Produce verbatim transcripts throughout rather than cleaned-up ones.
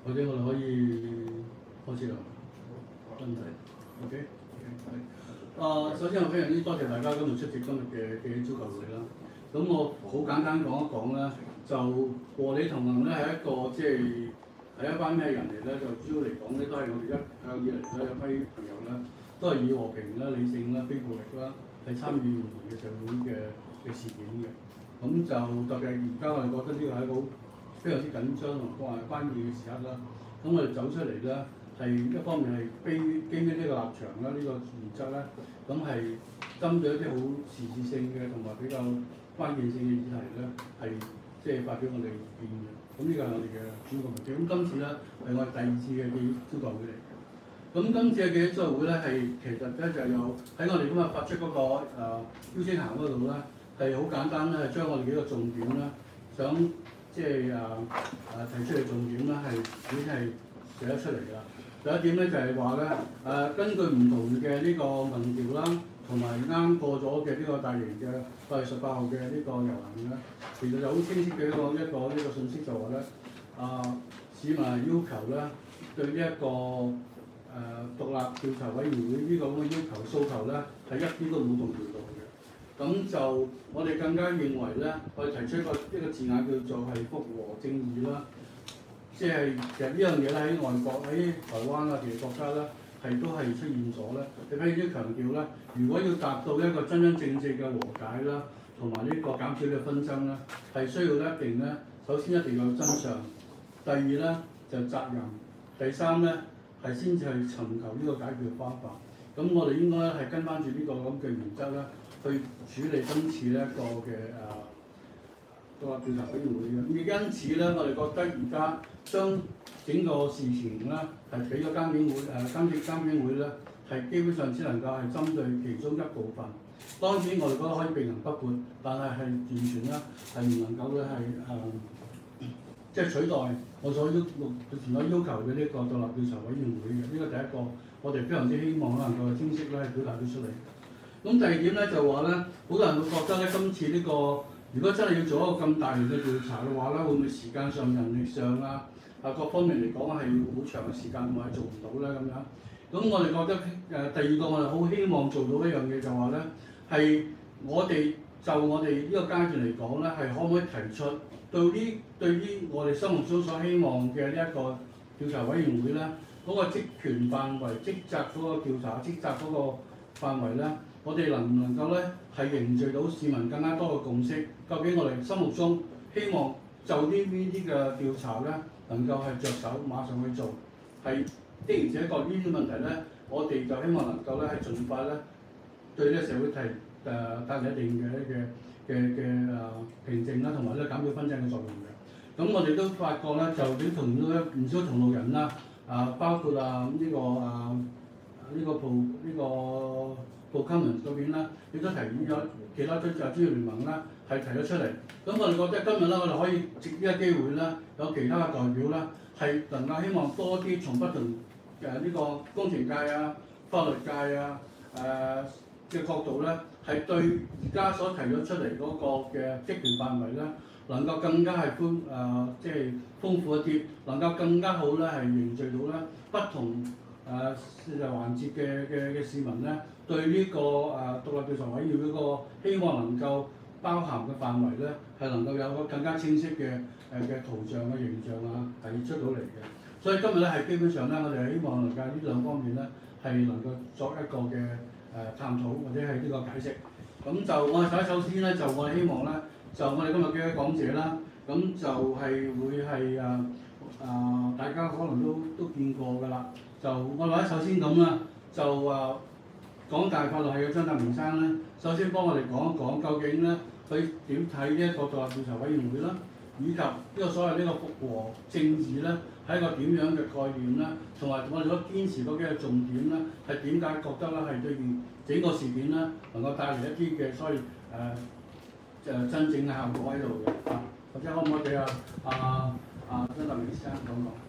或者我哋可以開始啦。問題 ，OK， 啊，首先我非常之多謝大家今日出席今日嘅嘅朝球會啦。咁我好簡單講一講啦，就和你同行咧係一個即係係一班咩人嚟咧？就主要嚟講咧，都係我哋一向以嚟咧有批朋友咧，都係以和平啦、理性啦、非暴力啦，係參與唔同嘅社會嘅嘅事件嘅。咁就特別係而家我哋覺得呢個係一個非常之緊張同關關鍵嘅時刻啦。咁我哋走出嚟咧，係一方面係基於基於呢個立場啦、呢、這個原則咧，咁係針對一啲好時事性嘅同埋比較關鍵性嘅議題咧，係即係發表我哋意見嘅。咁呢個係我哋嘅主要目的。咁今次咧係我哋第二次嘅記者招待會嚟嘅。咁今次嘅記者招待會咧係其實咧就有喺我哋今日發出嗰、那個、呃、邀請函嗰度咧係好簡單咧，係將我哋幾個重點咧想即係誒誒提出嚟重點咧係已經係寫得出嚟㗎啦。第一點咧就係話咧誒根據唔同嘅呢個民調啦，同埋啱過咗嘅呢個大型嘅八月十八號嘅呢個遊行咧，其實就好清晰嘅一個一個呢個信息就話咧啊市民要求咧對呢、這、一個誒、呃、獨立調查委員會呢個咁嘅要求訴求咧係一啲都冇動搖到嘅。咁就我哋更加認為咧，我哋提出一個一個字眼叫做係復和正義啦。即係其實呢樣嘢咧喺外國喺台灣啊其他國家咧係都係出現咗咧。你非常之強調咧，如果要達到一個真真正正嘅和解啦，同埋呢個減少嘅紛爭咧，係需要一定咧，首先一定要有真相，第二咧就責任，第三咧係先至係尋求呢個解決方法。咁我哋應該係跟翻住呢個咁嘅原則咧，去處理今次呢一個嘅誒獨立調查委員會嘅。咁因此咧，我哋覺得而家將整個事情咧係俾咗監警會誒監警監警會咧，係基本上只能夠係針對其中一部分。當然我哋覺得可以並行不悖，但係係完全咧係唔能夠咧係誒即係取代我所要前所要求嘅呢個獨立調查委員會嘅。呢個第一個，我哋非常之希望能夠清晰咧表達咗出嚟。咁第二點咧就話咧，好多人會覺得咧今次呢、這個如果真係要做一個咁大型嘅調查嘅話咧，會唔會時間上、人力上啊啊各方面嚟講係要好長嘅時間，同埋做唔到咧咁樣？咁我哋覺得誒、呃、第二個我哋好希望做到一樣嘢就話咧，係我哋就我哋呢個階段嚟講咧，係可唔可以提出對於對於我哋心目中所希望嘅呢一個調查委員會咧，嗰、那個職權範圍、職責嗰個調查職責嗰個範圍咧？我哋能唔能夠咧係凝聚到市民更加多嘅共識？究竟我哋心目中希望就呢呢啲嘅調查咧，能夠係着手馬上去做，係的而且確呢啲問題咧，我哋就希望能夠咧係盡快咧對呢個社會提誒、呃、帶嚟一定嘅嘅嘅嘅誒平靜啦，同埋咧減少紛爭嘅作用嘅。咁我哋都發覺咧，就啲同咧唔少同路人啦，啊包括啊呢、這個啊呢、這個部呢、這個。部 Commons 嗰邊啦，亦都提議咗其他專專業聯盟啦，係提咗出嚟。咁我哋覺得今日咧，我哋可以藉呢個機會咧，有其他嘅代表啦，係能夠希望多啲從不同誒呢個工程界啊、法律界啊誒嘅角度咧，係對而家所提咗出嚟嗰個嘅職權範圍咧，能夠更加係寬誒即係豐富一啲，能夠更加好咧係凝聚到咧不同誒環節嘅嘅嘅市民咧。對呢、這個誒、呃、獨立調查委員會個希望能夠包含嘅範圍咧，係能夠有個更加清晰嘅誒嘅圖像嘅形象啊，係出到嚟嘅。所以今日咧係基本上咧，我哋係希望能夠呢兩方面咧係能夠作一個嘅誒、呃、探討或者係呢個解釋。咁就我哋首先咧，就我哋希望咧，就我哋今日嘅講者啦，咁就係會係誒誒大家可能都都見過㗎啦。就我哋首先咁啦，就誒。呃港大法律系嘅張達明生咧，首先幫我哋講一講究竟咧佢點睇呢一個獨立調查委員會啦，以及呢個所謂呢個復和正義咧係一個點樣嘅概念啦，同埋我哋所堅持嗰幾個重點咧係點解覺得咧係對住整個事件咧能夠帶嚟一啲嘅所謂誒誒、呃、真正嘅效果喺度嘅啊，或者可唔可以俾啊啊啊張達明先生講講？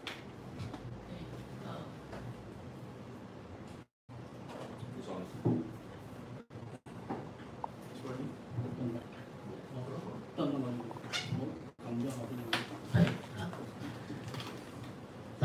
大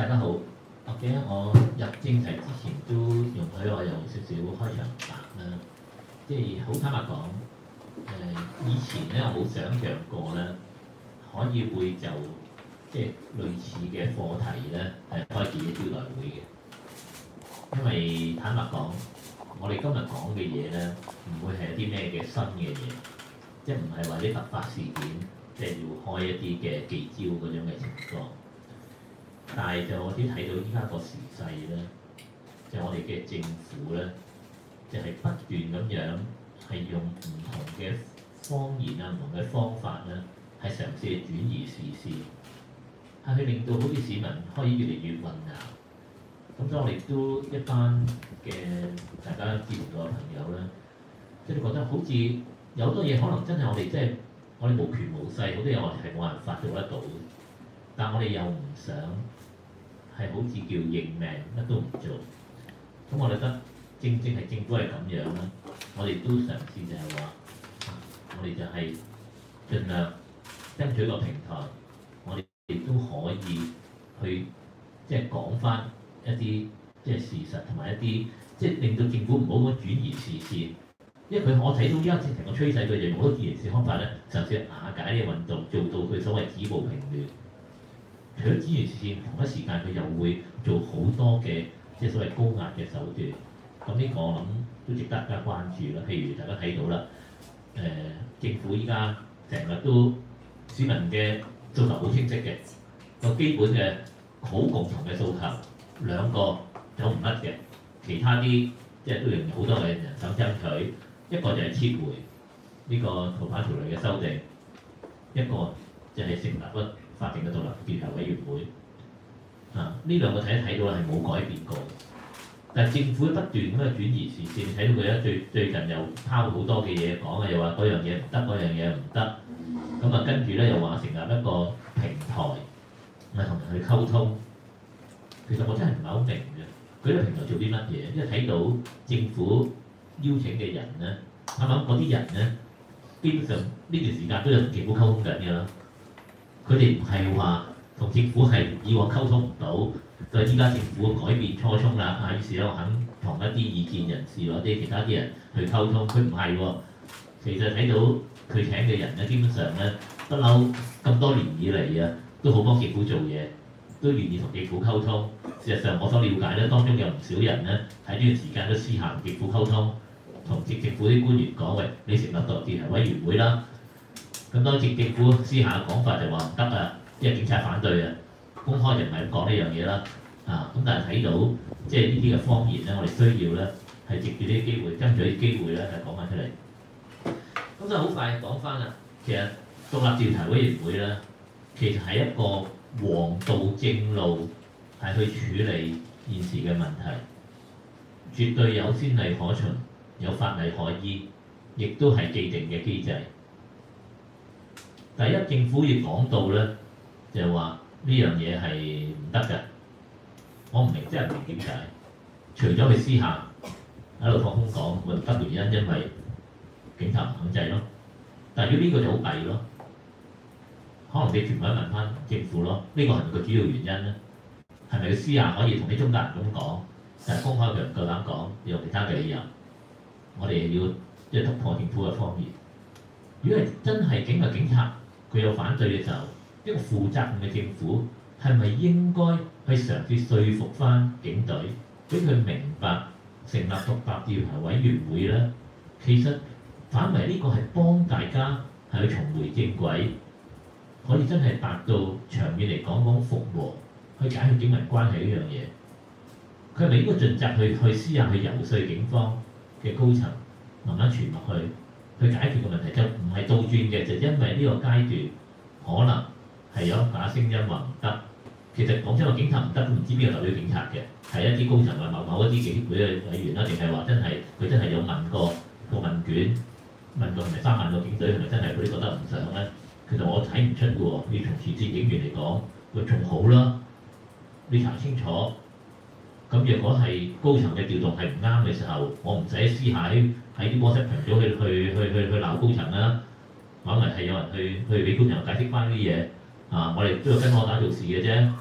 大家好。我記得我入正題之前都容許我有少少開場白啦。即係好坦白講，誒、以前咧我冇想像過咧，可以會就即係類似嘅課題咧係開記者招待會嘅。因為坦白講，我哋今日講嘅嘢咧，唔會係一啲咩嘅新嘅嘢，即係唔係話啲突發事件，即係要開一啲嘅記招嗰種嘅情況。但係就我啲睇到依家個時勢咧，就我哋嘅政府咧，就係、是、不斷咁樣係用唔同嘅方言啊、唔同嘅方法咧，係嘗試去轉移視線，係去令到好似市民可以越嚟越混淆。咁所以我哋都一班嘅大家支持過嘅朋友咧，即係覺得好似有好多嘢可能真係我哋即係我哋無權無勢，好多嘢我哋係冇辦法做得到，但我哋又唔想係好似叫認命，乜都唔做。咁我覺得正正係政府係咁樣啦，我哋都嘗試就係話，我哋就係盡量爭取個平台，我哋亦都可以去即係講翻一啲即係事實同埋一啲即係令到政府唔好咁轉移視線，因為佢我睇到依家成個趨勢，佢就用好多轉移視線方法咧，嘗試瓦解呢個運動，做到佢所謂止暴平亂。除咗轉移視線，同一時間佢又會做好多嘅即係所謂高壓嘅手段。咁呢個我諗都值得大家關注啦。譬如大家睇到啦，誒、呃、政府依家成日都市民嘅訴求好清晰嘅，個基本嘅好共同嘅訴求兩個走唔甩嘅，其他啲即係都仍然好多嘅人想爭取。一個就係撤回呢個逃犯條例嘅修訂，一個就係成立一法定嘅獨立調查委員會。啊，呢兩個睇一睇到係冇改變過。但係政府不斷咁樣轉移視線，睇到佢咧最最近又拋好多嘅嘢講啊，又話嗰樣嘢唔得，嗰樣嘢唔得。咁啊，跟住咧又話成立一個平台，咪同人去溝通。其實我真係唔係好明嘅，佢呢個平台做啲乜嘢？因為睇到政府邀請嘅人咧，啱啱嗰啲人咧，基本上呢段時間都有同政府溝通緊嘅啦。佢哋唔係話同政府係以往溝通唔到，就係依家政府改變初衷啦。啊，於是咧我肯同一啲意見人士或者其他啲人去溝通。佢唔係喎，其實睇到佢請嘅人咧，基本上咧不嬲咁多年以嚟啊，都好幫政府做嘢，都願意同政府溝通。事實上我所了解咧，當中有唔少人咧喺呢段時間都私下同政府溝通，同政政府啲官員講：喂，你成立獨立調查委員會啦。咁當政政府私下嘅講法就話唔得啊，因為警察反對啊，公開就唔係咁講呢樣嘢啦。啊，咁但係睇到即係呢啲嘅謊言咧，我哋需要咧係藉住呢啲機會，爭取啲機會咧係講翻出嚟。咁就好快講翻啦。其實獨立調查委員會咧，其實係一個王道正路，係去處理現時嘅問題，絕對有先例可循，有法例可依，亦都係既定嘅機制。第一，政府要講到咧，就係話呢樣嘢係唔得嘅。我唔明，真係唔明點解。除咗佢私下喺度放風講，唔得嘅原因，因為警察唔肯制咯。但係如果呢個就好弊咯，可能你全部都問翻政府咯。呢、這個係咪個主要原因咧？係咪佢私下可以同啲中間人咁講，但係公開佢唔夠膽講，用其他嘅理由？我哋要即係突破政府嘅方面。如果係真係警係警察，佢有反對嘅時候，一個負責任嘅政府係咪應該去嘗試說服翻警隊，俾佢明白成立獨立調查委員會咧？其實反為呢個係幫大家係去重回正軌，可以真係達到長遠嚟講講復和，去解決警民關係呢樣嘢。佢係咪應該盡責去去私下去游說警方嘅高層，慢慢傳落去？去解決個問題就唔係倒轉嘅，就因為呢個階段可能係有假聲音話唔得。其實講真話，警察唔得都唔知邊個代表警察嘅，係一啲高層或某某一啲警會嘅委員啦，定係話真係佢真係有問過個問卷，問過係咪三萬個警隊係咪真係佢哋覺得唔想咧？其實我睇唔出嘅喎，要從前線警員嚟講，佢仲好啦。你查清楚。咁若果係高層嘅調動係唔啱嘅時候，我唔使私下喺喺啲 WhatsApp 群組去去去去去鬧高層啦，可能係有人去去俾高層解釋翻啲嘢啊！我哋都要跟我打做事嘅啫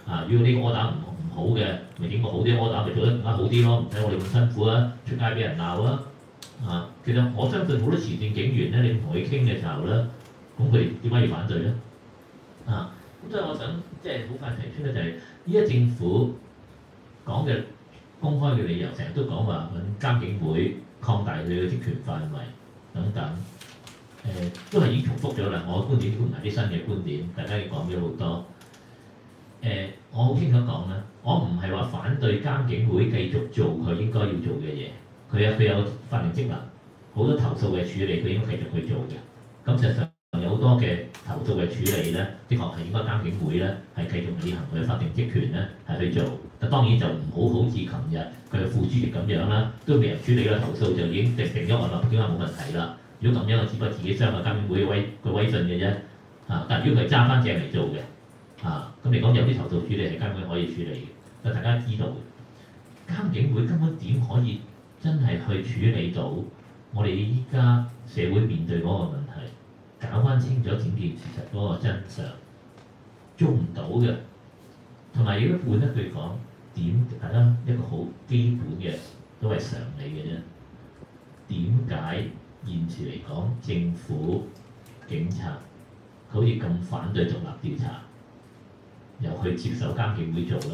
啊，如果呢個 order 唔唔好嘅，咪整個好啲 order 咪做得更加好啲咯，唔使我哋咁辛苦啊，出街俾人鬧啊！啊，其實我相信好多前線警員咧，你同佢傾嘅時候咧，咁佢哋點解要反對咧？啊，咁所以我想即係好快提出咧，就係依家政府講嘅公開嘅理由，成日都講話揾監警會擴大佢嘅職權範圍等等，誒、呃、都係已經重複咗啦。我嘅觀點都唔係啲新嘅觀點，大家已經講咗好多。誒、呃，我好清楚講啦，我唔係話反對監警會繼續做佢應該要做嘅嘢，佢有佢有法定職能，好多投訴嘅處理佢應該繼續去做嘅。咁事實上有好多嘅投訴嘅處理咧，的確係應該監警會咧係繼續履行佢嘅法定職權咧係去做。但當然就唔好好似琴日佢嘅副主席咁樣啦，都未人處理啦，投訴就已經定定咗案啦，點解冇問題啦？如果咁樣，我只不過自己傷害監警會嘅威個威信嘅啫。啊，但如果佢係揸翻正嚟做嘅。啊，咁嚟講有啲投訴處理係監警可以處理嘅，但大家知道監警會根本點可以真係去處理到我哋依家社會面對嗰個問題，搞翻清楚整件事實嗰個真相，做唔到嘅。同埋如果換一句講，點大家一個好基本嘅都係常理嘅啫。點解現時嚟講政府警察好似咁反對獨立調查？又去接受監警會做咧，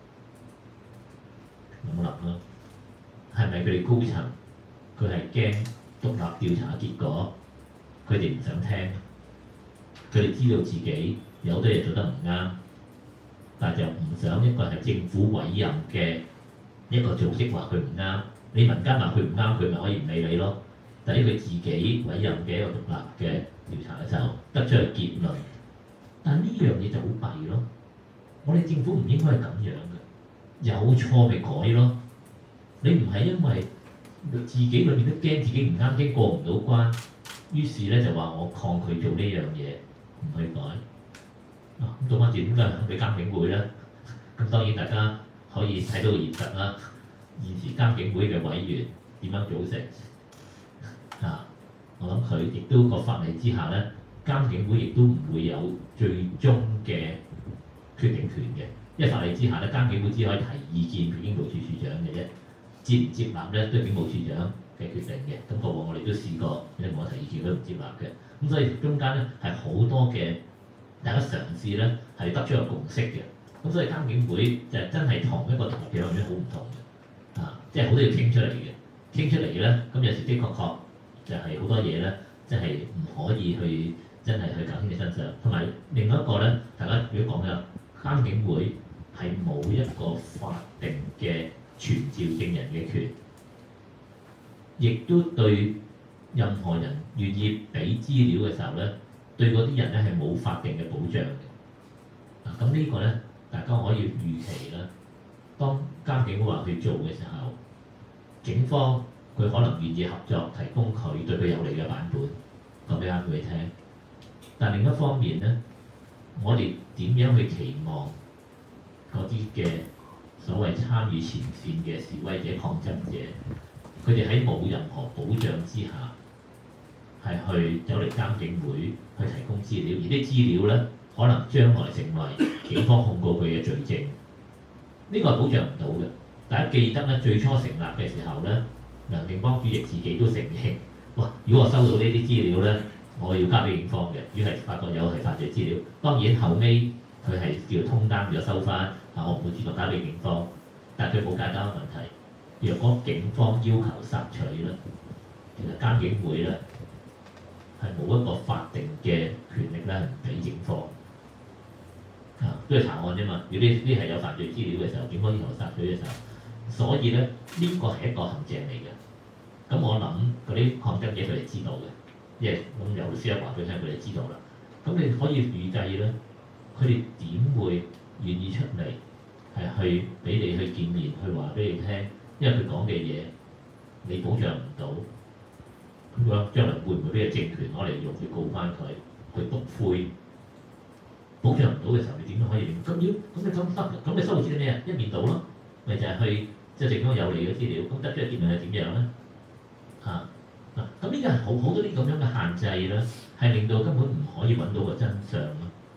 諗諗啦，係咪佢哋高層佢係驚獨立調查嘅結果，佢哋唔想聽，佢哋知道自己有啲嘢做得唔啱，但係就唔想一個係政府委任嘅一個組織話佢唔啱，你民間話佢唔啱，佢咪可以唔理你咯。但係佢自己委任嘅一個獨立嘅調查嘅時候，得出嘅結論，但係呢樣嘢就好弊咯。我哋政府唔應該係咁樣嘅，有錯咪改咯。你唔係因為自己裏面都驚自己唔啱，驚過唔到關，於是咧就話我抗拒做呢樣嘢，唔去改。啊，咁倒翻轉點解俾監警會咧？咁當然大家可以睇到個現實啦。現時監警會嘅委員點樣組成？啊，我諗佢亦都個法例之下咧，監警會亦都唔會有最終嘅決定權嘅，因為法例之下咧，監警會只可以提意見俾警務處處長嘅啫，接唔接納咧都係警務處長嘅決定嘅。咁過往我哋都試過，你同我提意見都唔接納嘅。咁所以中間咧係好多嘅大家嘗試咧係得出一個共識嘅。咁所以監警會就係真係同一個獨立調查委員會好唔同嘅，啊，即係好多要傾出嚟嘅，傾出嚟咧，咁有時的確確就係好多嘢咧，即係唔可以去真係去搞清楚真相。同埋另外一個咧，大家如果講嘅。監警會係冇一個法定嘅傳召證人嘅權，亦都對任何人願意俾資料嘅時候咧，對嗰啲人咧係冇法定嘅保障嘅。嗱，咁呢個咧，大家可以預期啦。當監警會話去做嘅時候，警方佢可能願意合作，提供佢對佢有利嘅版本講俾啱佢聽。但另一方面咧，我哋點樣去期望嗰啲嘅所謂參與前線嘅示威者、抗爭者，佢哋喺冇任何保障之下，係去走嚟監警會去提供資料，而啲資料咧，可能將來成為警方控告佢嘅罪證，呢、這個係保障唔到嘅。大家記得咧，最初成立嘅時候咧，梁定邦主席自己都承認，哇！如果我收到呢啲資料咧，我要交俾警方嘅，如果係發覺有係犯罪資料，當然後尾佢係叫通單咗收翻，啊我唔會主動交俾警方，但係佢冇解答問題。若果警方要求索取咧，其實監警會咧係冇一個法定嘅權力咧，係唔俾警方啊，都係查案啫嘛。如果呢啲係有犯罪資料嘅時候，警方要求索取嘅時候，所以咧呢個係一個陷阱嚟嘅。咁我諗嗰啲抗爭者佢哋知道嘅。即係咁有律師一話俾佢聽，佢哋知道啦。咁你可以預計咧，佢哋點會願意出嚟係去俾你去見面，去話俾你聽？因為佢講嘅嘢你保障唔到，咁樣將來會唔會俾個政權攞嚟用去告翻佢，去篤灰？保障唔到嘅時候，你點樣可以令？咁要咁你咁收咁你收到資料咩啊？一面倒咯，咪就係、是、去即係政府有利嘅資料，咁得出嘅結論係點樣咧？啊！嗱，咁呢個係好好多啲咁樣嘅限制啦，係令到根本唔可以揾到個真相咯。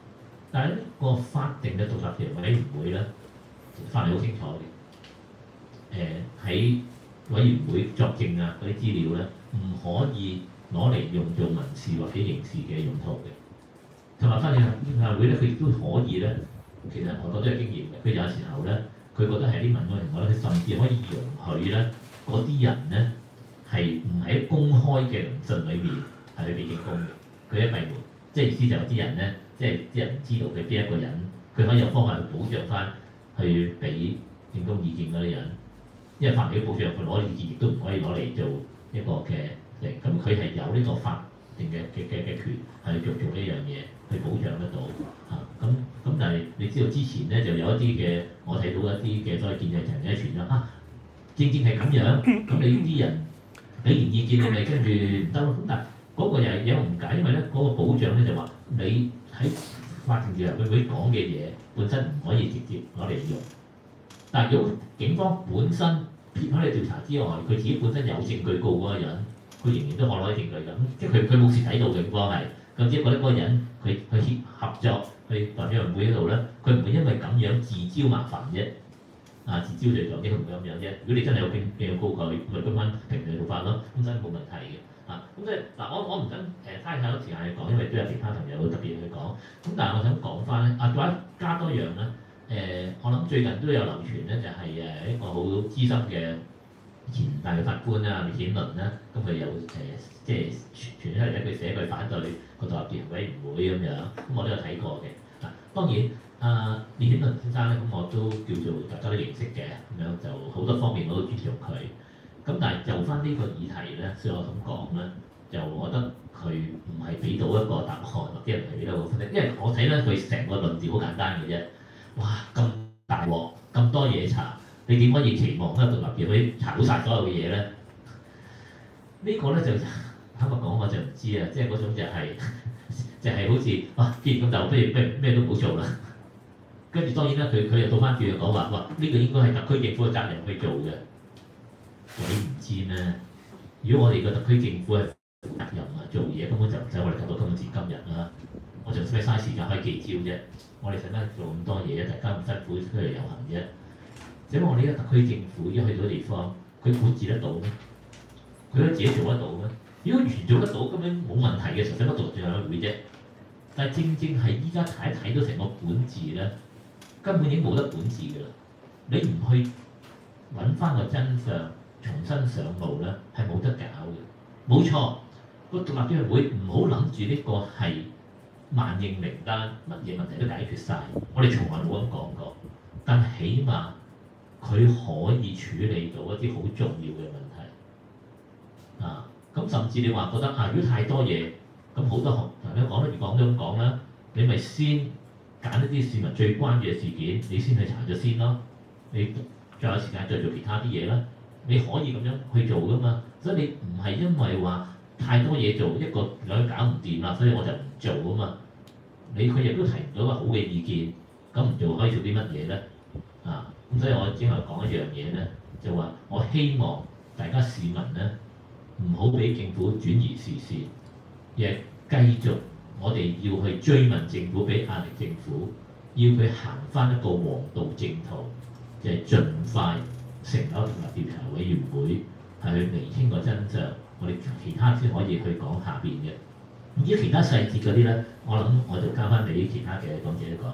但係呢個法定嘅獨立調查委員會咧，法例好清楚嘅。誒、喺委員會作證啊嗰啲資料咧，唔可以攞嚟用做民事或者刑事嘅用途嘅。同埋法定調查會咧，佢亦都可以咧，其實我覺得都有經驗嘅。佢有時候咧，佢覺得係啲民安情況咧，佢甚至可以容許咧嗰啲人咧係唔喺公開嘅聆訊裏面係去俾證供嘅。佢一閉門，即係意思就係啲人咧，即係啲人唔知道佢邊一個人，佢可以有方法去保障翻去俾證供意見嗰啲人。因為法律嘅保障，佢攞意見亦都唔可以攞嚟做一個嘅嚟，咁佢係有呢個法定嘅嘅嘅嘅權係做做呢樣嘢去保障得到嚇。咁、啊、咁但係你知道之前咧就有一啲嘅，我睇到一啲嘅所謂建制層嘅傳咗啊，正正係咁樣，咁你啲人俾完意見你咪跟住唔得咯。咁但係嗰個又係有誤解，因為咧嗰、那個保障咧就話你喺法定調查委員會講嘅嘢本身唔可以直接攞嚟用。但係如果警方本身撇開你調查之外，佢自己本身有證據告嗰個人，佢仍然都可攞啲證據㗎。咁即係佢佢冇蝕底到嘅警方係，咁只係覺得嗰個人佢佢協合作去代表委員會嗰度咧，佢唔會因為咁樣自招麻煩啫。啊，自招罪狀啫，佢唔會咁樣啫。如果你真係有證據告佢，咪跟翻平常做法咯，咁真係冇問題嘅。啊，咁即係嗱，我我唔想誒嘥太多時間去講，因為都有其他朋友特別去講。咁但係我想講翻咧，啊，再加多樣咧。誒、呃，我諗最近都有流傳咧，就係、是、誒一個好資深嘅前大嘅法官啦，烈顯倫啦，咁佢有誒即係傳出嚟咧，佢寫句反對個獨立調查委員會咁樣，咁我都有睇過嘅。嗱，當然啊，烈顯倫先生咧，咁我都叫做大家都認識嘅，咁樣就好多方面我都尊重佢。咁但係就翻呢個議題咧，所以我咁講咧，就我覺得佢唔係俾到一個答案，或者唔係俾到個分析，因為我睇咧佢成個論調好簡單嘅啫。哇！咁大鑊，咁多嘢查，你點可以期望一個獨立調查委查到晒所有嘅嘢咧？呢、這個咧就坦白講我就唔知啊，即係嗰種就係、是、就係好似哇，既然咁就不如不如咩都唔好做啦。跟住當然啦，佢佢又倒翻轉講話，哇！呢、這個應該係特區政府嘅責任去做嘅。鬼唔知咩？如果我哋個特區政府係負責任啊，做嘢根本就唔使我哋搞到今時今日啦。我仲使咩嘥時間開記招啫？我哋使乜做咁多嘢？大家咁辛苦出嚟遊行啫？只不過我哋呢個特區政府一去到地方，佢管治得到咩？佢都自己做得到咩？如果完全做得到，根本冇問題嘅時候，使乜獨立調查委員會啫？但係正正係依家睇一睇到成個管治咧，根本已經冇得管治㗎啦！你唔去揾翻個真相，重新上路咧，係冇得搞嘅。冇錯，個獨立調查委員會唔好諗住呢個係萬應靈丹，乜嘢問題都解決晒。我哋從來冇咁講過，但起碼佢可以處理到一啲好重要嘅問題啊！咁甚至你話覺得啊，如果太多嘢，咁好多學頭先講得越講都咁講啦，你咪先揀一啲市民最關注嘅事件，你先去查咗先咯。你再有時間再做其他啲嘢啦，你可以咁樣去做噶嘛。所以你唔係因為話太多嘢做，一個兩個搞唔掂啦，所以我就唔做啊嘛。你佢亦都提唔到一個好嘅意見，咁唔做可以做啲乜嘢咧？啊，咁所以我只係講一樣嘢咧，就話我希望大家市民咧唔好俾政府轉移視線，亦繼續我哋要去追問政府，俾壓力政府，要佢行翻一個黃道正途，就係、是、盡快成立獨立調查委員會，係去釐清個真相。我哋其他先可以去講下邊嘅。至於其他細節嗰啲咧，我諗我就交翻俾其他嘅講者講。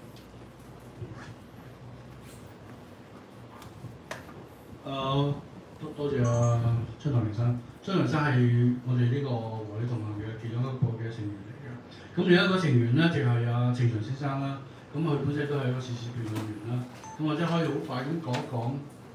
誒、呃，多多謝阿張唐明生。張唐明生係我哋呢個和理同行嘅其中一個嘅成員嚟嘅。咁另一個成員咧就係、是、阿程翔先生啦。咁佢本身都係一個時事評論員啦。咁我即係可以好快咁講一講。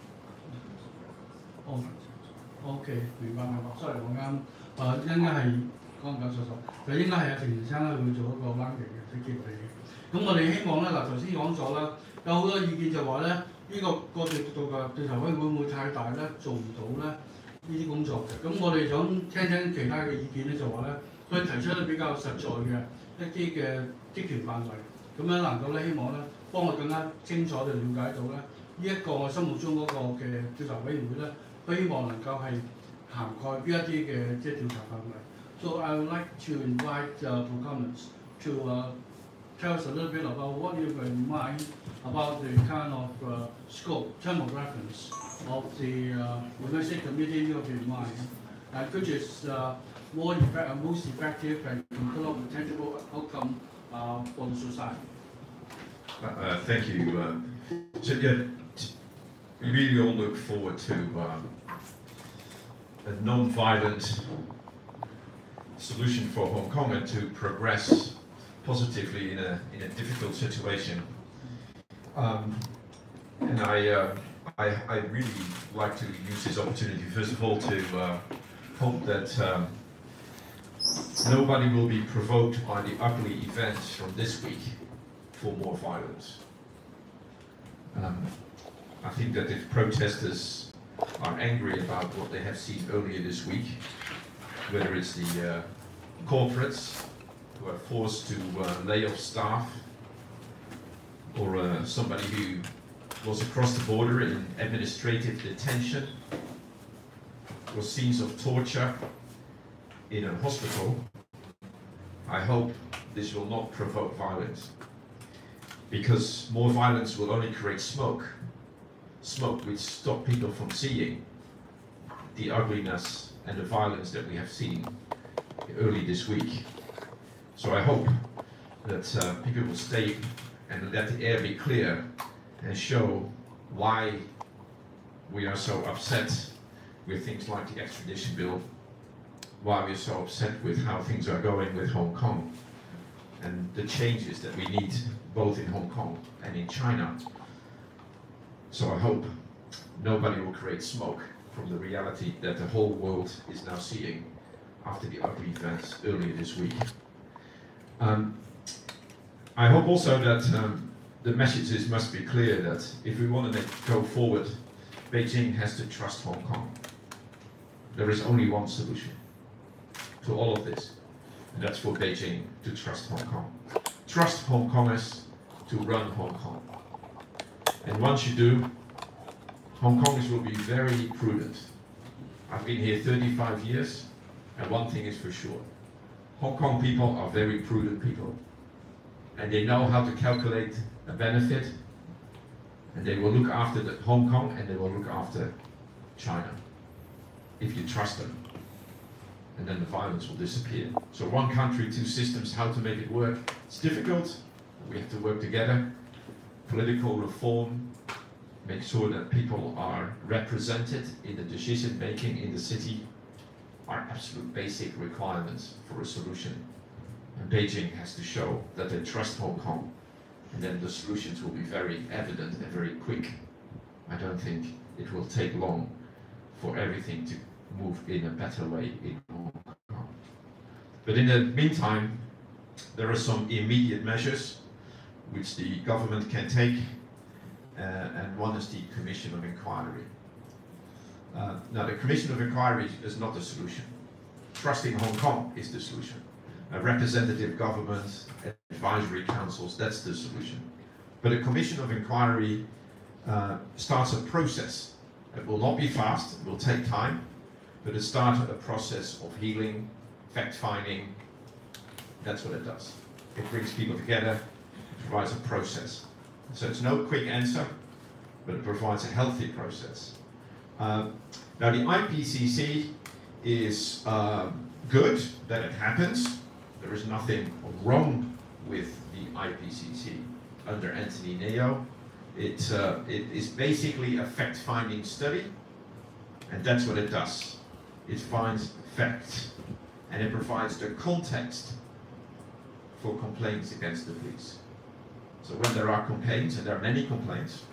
哦。O.K. 明白明白，sorry 我啱，誒應該係講唔講錯錯，就應該係阿程先生咧會做一個 rounding 嘅，即係接我哋嘅。咁我哋希望咧，嗱頭先講咗啦，有好多意見就話咧，呢、這個個調調嘅調查委員會會唔會太大咧，做唔到咧呢啲工作嘅。咁我哋想聽聽其他嘅意見咧，就話咧，佢提出咧比較實在嘅一啲嘅職權範圍，咁樣能夠咧希望咧幫我更加清楚地了解到咧呢一個我心目中嗰個嘅調查委員會咧。希望能夠係涵蓋邊一啲嘅即係調查範圍。So I would like to invite uh, proponents to uh, tell us a little bit about what you have in mind about the kind of uh, scope, term of reference of the uh, University Committee you have in mind, uh, which is uh, more effect, most effective and can develop a tangible outcome uh, for the society. Uh, thank you. Uh, so yeah, we really all look forward to um, a non-violent solution for Hong Kong and to progress positively in a in a difficult situation. Um, and I, uh, I I really like to use this opportunity first of all to uh, hope that um, nobody will be provoked by the ugly events from this week for more violence. Um, I think that if protesters are angry about what they have seen earlier this week, whether it's the uh, corporates who are forced to uh, lay off staff, or uh, somebody who was across the border in administrative detention, or scenes of torture in a hospital, I hope this will not provoke violence. Because more violence will only create smoke. Smoke which stop people from seeing the ugliness and the violence that we have seen early this week. So I hope that uh, people will stay and let the air be clear and show why we are so upset with things like the extradition bill, why we are so upset with how things are going with Hong Kong, and the changes that we need both in Hong Kong and in China. So I hope nobody will create smoke from the reality that the whole world is now seeing after the ugly events earlier this week. Um, I hope also that um, the messages must be clear that if we want to make, go forward, Beijing has to trust Hong Kong. There is only one solution to all of this, and that's for Beijing to trust Hong Kong. Trust Hong Kongers to run Hong Kong. And once you do, Hong Kongers will be very prudent. I've been here thirty-five years, and one thing is for sure. Hong Kong people are very prudent people. And they know how to calculate a benefit, and they will look after the Hong Kong, and they will look after China, if you trust them. And then the violence will disappear. So one country, two systems, how to make it work. It's difficult. We have to work together. Political reform, make sure that people are represented in the decision making in the city, are absolute basic requirements for a solution. And Beijing has to show that they trust Hong Kong, and then the solutions will be very evident and very quick. I don't think it will take long for everything to move in a better way in Hong Kong. But in the meantime, there are some immediate measures which the government can take, uh, and one is the Commission of Inquiry. Uh, now, the Commission of Inquiry is not the solution. Trusting Hong Kong is the solution. A representative government, advisory councils, that's the solution. But a Commission of Inquiry uh, starts a process. It will not be fast, it will take time, but it starts a process of healing, fact-finding. That's what it does. It brings people together, it provides a process. So it's no quick answer, but it provides a healthy process. Uh, now the I P C C is uh, good that it happens. There is nothing wrong with the I P C C under Anthony Neo. It, uh, it is basically a fact-finding study, and that's what it does. It finds facts, and it provides the context for complaints against the police. So when there are complaints, and there are many complaints,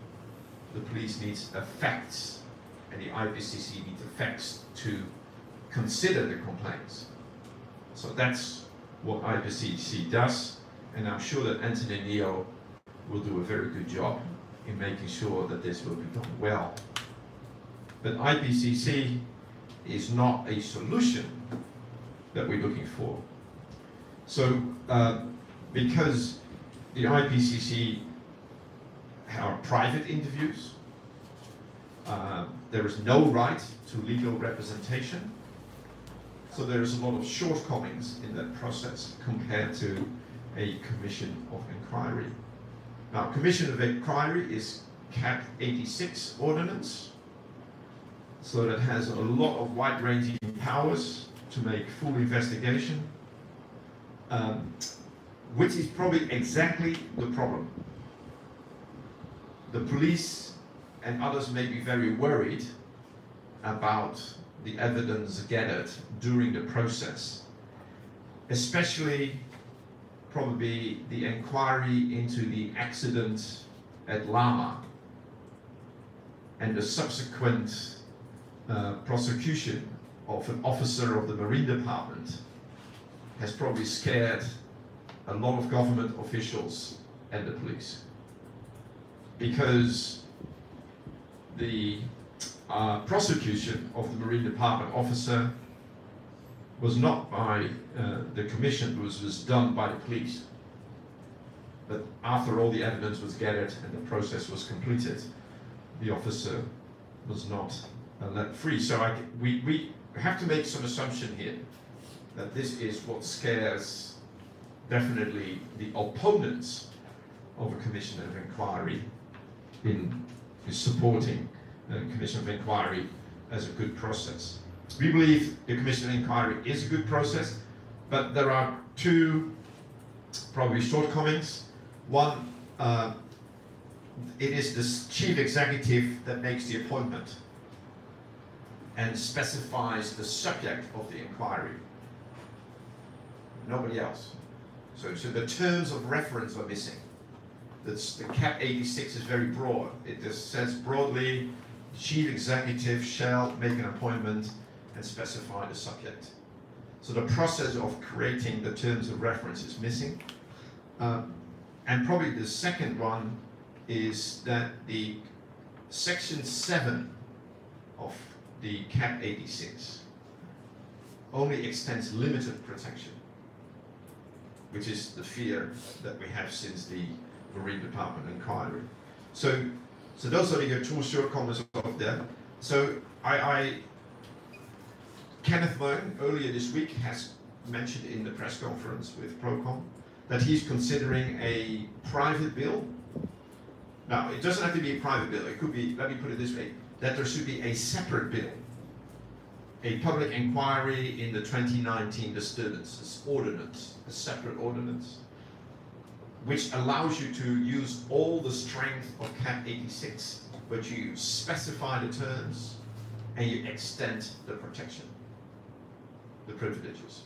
the police needs the facts, and the I P C C needs the facts to consider the complaints. So that's what I P C C does, and I'm sure that Anthony Neo will do a very good job in making sure that this will be done well. But I P C C is not a solution that we're looking for. So uh, because the I P C C are private interviews, uh, there is no right to legal representation. So there is a lot of shortcomings in that process compared to a commission of inquiry. Now, commission of inquiry is C A P eighty-six ordinance, so that has a lot of wide-ranging powers to make full investigation, um, which is probably exactly the problem. The police and others may be very worried about the evidence gathered during the process, especially probably the inquiry into the accident at Lama and the subsequent uh, prosecution of an officer of the Marine Department has probably scared a lot of government officials and the police, because the uh, prosecution of the Marine Department officer was not by uh, the commission, was, was done by the police. But after all the evidence was gathered and the process was completed, the officer was not uh, let free. So I, we, we have to make some assumption here that this is what scares definitely the opponents of a commission of inquiry in, in supporting a commission of inquiry as a good process. We believe the commission of inquiry is a good process, but there are two probably shortcomings. One, uh, it is the chief executive that makes the appointment and specifies the subject of the inquiry. Nobody else. So, so the terms of reference are missing. That's, the C A P eighty-six is very broad. It just says broadly, the chief executive shall make an appointment and specify the subject. So the process of creating the terms of reference is missing. Um, and probably the second one is that the section seven of the C A P eighty-six only extends limited protection, which is the fear that we have since the Marine Department inquiry. So, so those are the two shortcomings of that. So I, I Kenneth Leung earlier this week has mentioned in the press conference with Procon that he's considering a private bill. Now, it doesn't have to be a private bill. It could be, let me put it this way, that there should be a separate bill, a public inquiry in the twenty nineteen disturbances ordinance, a separate ordinance, which allows you to use all the strength of C A P eighty-six, but you specify the terms and you extend the protection, the privileges.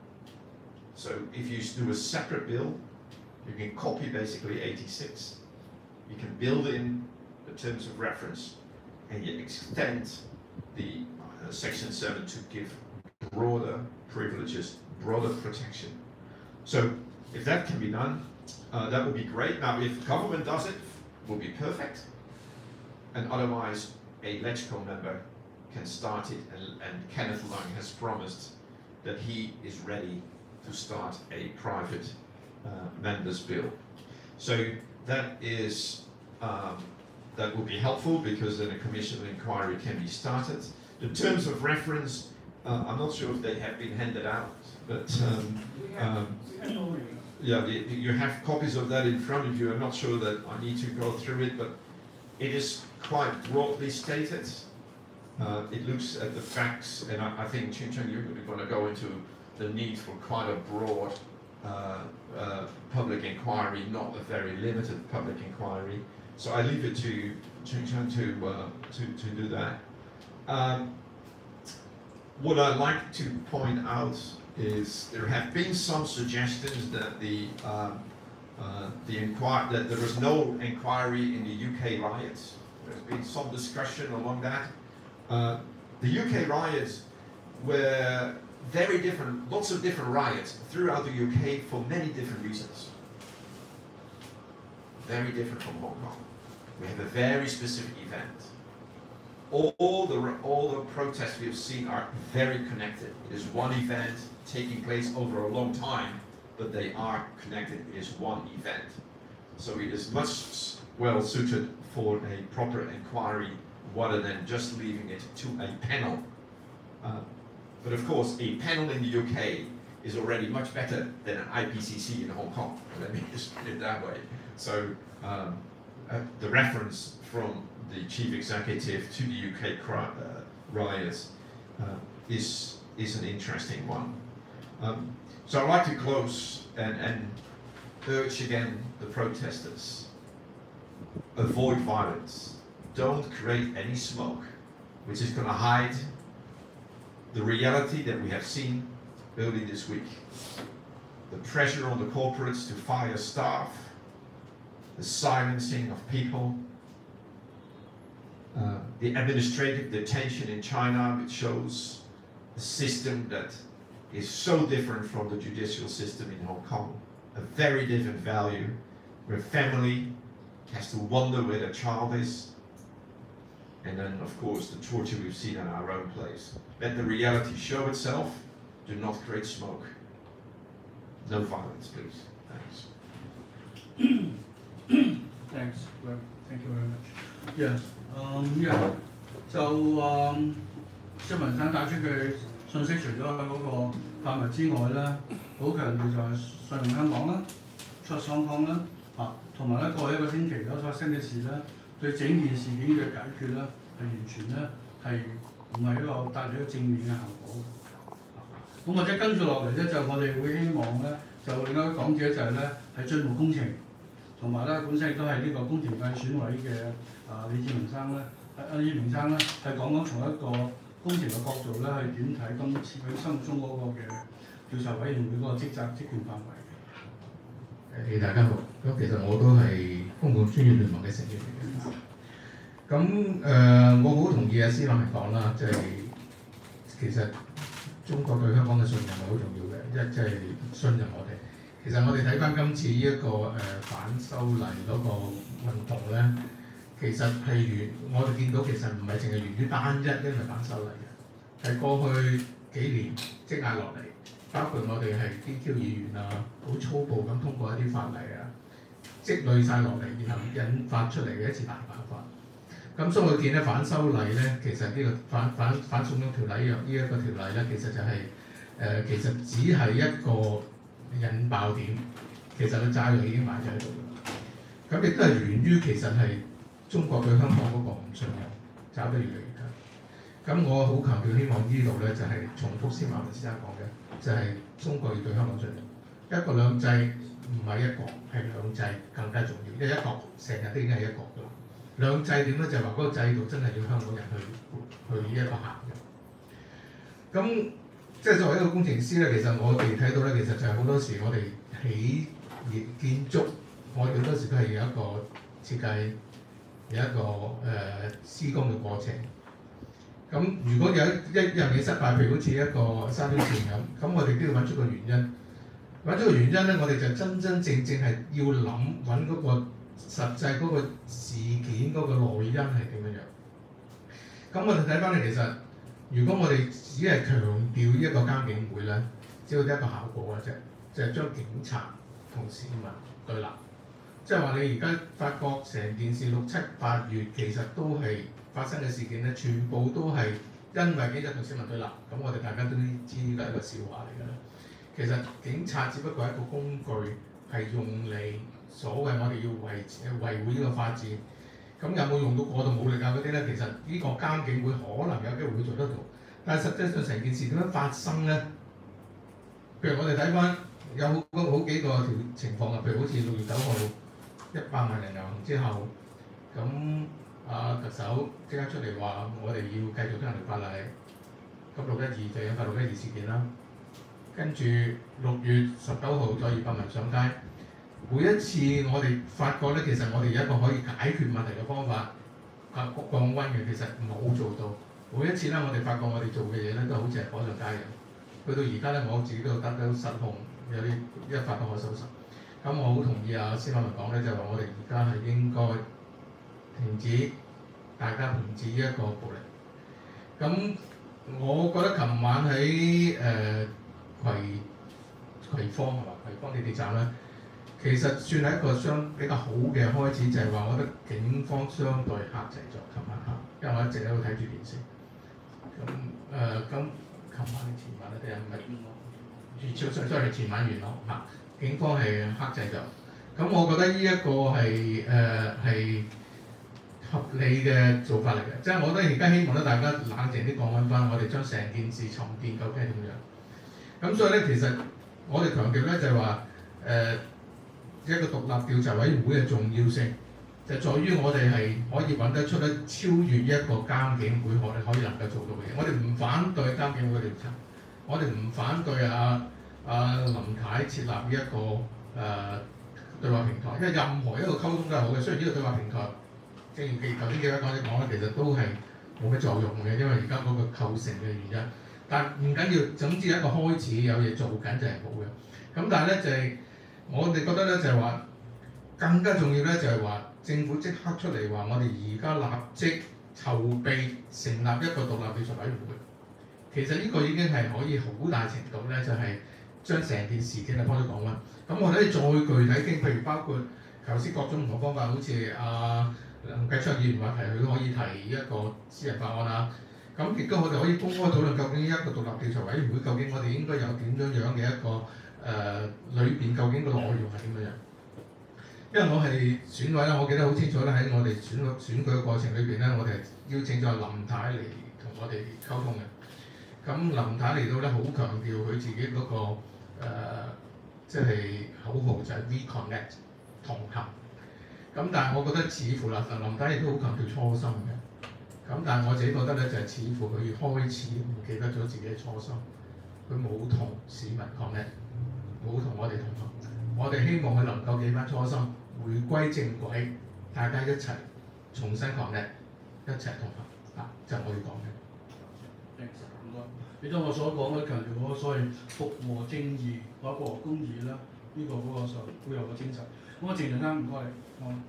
So if you do a separate bill, you can copy basically eighty-six, you can build in the terms of reference, and you extend the uh, section seven to give broader privileges, broader protection. So if that can be done, uh, that would be great. Now, if government does it, it will be perfect. And otherwise, a LegCo member can start it, and, and Kenneth Leung has promised that he is ready to start a private uh, members bill. So that is um, that will be helpful, because then a commission of inquiry can be started. The terms of reference, uh, I'm not sure if they have been handed out, but um, um, yeah, the, you have copies of that in front of you. I'm not sure that I need to go through it, but it is quite broadly stated. Uh, it looks at the facts, and I, I think, Ching Cheng, you're going to go into the need for quite a broad uh, uh, public inquiry, not a very limited public inquiry. So I leave it to Ching Cheng to, uh, to, to do that. Um, what I'd like to point out is there have been some suggestions that the um, uh, the inquir that there was no inquiry in the U K riots. There's been some discussion along that. Uh, the U K riots were very different, lots of different riots throughout the U K for many different reasons. Very different from Hong Kong. We have a very specific event. All, all, the, all the protests we have seen are very connected. It is one event taking place over a long time, but they are connected. It is one event. So it is much well suited for a proper inquiry rather than just leaving it to a panel. Uh, but of course, a panel in the U K is already much better than an I P C C in Hong Kong. Let me just put it that way. So um, uh, the reference from the chief executive to the U K cri- uh, riots uh, is is an interesting one. Um, so I'd like to close and, and urge again the protesters: avoid violence. Don't create any smoke, which is going to hide the reality that we have seen early this week. The pressure on the corporates to fire staff, the silencing of people, uh, the administrative detention in China, which shows a system that is so different from the judicial system in Hong Kong, a very different value, where family has to wonder where their child is, and then of course the torture we've seen in our own place. Let the reality show itself. Do not create smoke. No violence, please. Thanks. Thanks. Well, thank you very much. Yes. Um, yeah. 就嗯，張文山帶出嘅信息，除咗喺嗰個範圍之外咧，好強調就係信任香港啦、trust Hong Kong 啦，啊，同埋咧過去一個星期有發生嘅事咧，對整件事件嘅解決咧係完全咧係唔係一個帶嚟一個正面嘅效果。咁或者跟住落嚟咧，就我哋會希望咧，就另外一個講者就係咧係進步工程，同埋咧本身亦都係呢個工程界選委嘅啊李志明生咧，阿李明生咧係講講從一個工程嘅角度咧去點睇今次佢心目中嗰個嘅調查委員會嗰個職責職權範圍。 誒大家好，咁其實我都係公共專業聯盟嘅成員嚟嘅。咁誒、呃，我好同意阿司馬明講啦，即係其實中國對香港嘅信任係好重要嘅，一即係信任我哋。其實我哋睇翻今次呢、這、一個誒、呃、反修例嗰個運動咧，其實係源我哋見到其實唔係淨係源於單一因為反修例嘅，係過去幾年積壓落嚟，包括我哋係 D Q 議員啊，好粗暴咁通過一啲法例啊，積累晒落嚟，然後引發出嚟嘅一次大爆發。咁所以我見咧反修例咧，其實呢個反反反送中條例呢呢一個條例咧，其實就係、是、誒、呃、其實只係一個引爆點，其實個炸藥已經埋咗喺度㗎。咁亦都係源於其實係中國對香港嗰個唔信任，搞得越嚟越緊。咁我好強調希望呢度咧就係、是、重複司馬文先生講嘅，就係、是、中國要對香港信任。一國兩制唔係一國，係兩制更加重要，因為一國成日都已經係一國㗎啦。兩制點咧就係話嗰個制度真係要香港人去去一個行嘅。咁即係作為一個工程師咧，其實我哋睇到咧，其實就係好多時我哋起建築，我哋好多時都係有一個設計，有一個誒、呃、施工嘅過程。咁如果有一一樣嘢失敗，譬如好似一個沙中線咁，咁我哋都要揾出個原因。揾出個原因咧，我哋就真真正正係要諗揾嗰個實際嗰個事件嗰個內因係點樣樣。咁我哋睇翻嚟，其實如果我哋只係強調呢一個監警會咧，只有一個效果嘅啫，就係、是、將警察同市民對立。即係話你而家發覺成件事六七八月其實都係發生嘅事件咧，全部都係因為警察同市民對立。咁我哋大家都知呢個係一個笑話嚟㗎啦。其實警察只不過係一個工具，係用嚟所謂我哋要維維護呢個法治。咁有冇用到過度武力啊嗰啲咧？其實呢個監警會可能有機會會做得到，但係實際上成件事點樣發生咧？譬如我哋睇翻有好好幾個條情況啊，譬如好似六月九號一百萬人遊行之後，咁啊特首即刻出嚟話我哋要繼續推行法例，咁六一二就引發六一二事件啦。跟住六月十九號再二百萬上街。每一次我哋發覺咧，其實我哋有一個可以解決問題嘅方法，啊降溫嘅，其實冇做到。每一次咧，我哋發覺我哋做嘅嘢咧，都好似係火上加油。去到而家咧，我自己都覺得都失控，有啲一發不可收拾。咁我好同意啊，司馬文講咧，就係話我哋而家係應該停止，大家停止呢一個暴力。咁我覺得琴晚喺誒、呃、葵葵芳係嘛，葵芳地鐵站咧。其實算係一個相比較好嘅開始，就係、是、話我覺得警方相對克制咗。琴晚嚇，因為我一直喺度睇住電視。咁誒，咁琴晚定前晚咧，定係唔係？唔元朝上咗嚟前晚元朗嚇，警方係克制咗。咁我覺得呢一個係誒係合理嘅做法嚟嘅，即係我覺得而家希望咧大家冷靜啲講翻翻，我哋將成件事重建究竟係點樣。咁所以咧，其實我哋強調咧就係話誒一個獨立調查委員會嘅重要性，就在於我哋係可以揾得出咧超越一個監警會我哋可以能夠做到嘅嘢。我哋唔反對監警會嘅調查，我哋唔反對阿阿林太設立呢一個誒、呃、對話平台，因為任何一個溝通都係好嘅。雖然呢個對話平台，正如幾頭先幾位講者講咧，其實都係冇乜作用嘅，因為而家嗰個構成嘅原因。但唔緊要，總之一個開始有嘢做緊就係好嘅。咁但係咧就係、是、我哋覺得咧就係話更加重要咧就係話政府即刻出嚟話我哋而家立即籌備成立一個獨立調查委員會。其實呢個已經係可以好大程度咧就係將成件事件嚟幫咗講啦。咁我哋再具體傾，譬如包括頭先各種唔同方法，好似阿梁繼昌議員話題，佢都可以提一個私人法案啦。咁亦都我哋可以公開討論究竟一個獨立調查委員會究竟我哋應該有點樣樣嘅一個誒裏邊究竟個內容係點樣樣？因為我係選委啦，我記得好清楚咧，喺我哋選選舉嘅過程裏邊咧，我哋係邀請咗林太嚟同我哋溝通嘅。咁林太嚟到咧，好強調佢自己嗰、那個誒，即、呃、係、就是、口號就係 reconnect 同行。咁但係我覺得似乎啦，林太亦都好強調初心嘅。咁但係我自己覺得咧，就係、是、似乎佢開始唔記得咗自己嘅初心，佢冇同市民 connect，冇同我哋同行。我哋希望佢能夠記翻初心，回歸正軌，大家一齊重新 connect，一齊同行。嗱、啊，就係、我要講嘅。 唔該，你將我所講嘅強調嗰個所謂復和正義、或者復和公義啦，呢、這個嗰個就背後嘅精神。咁我靜陣間唔該你。嗯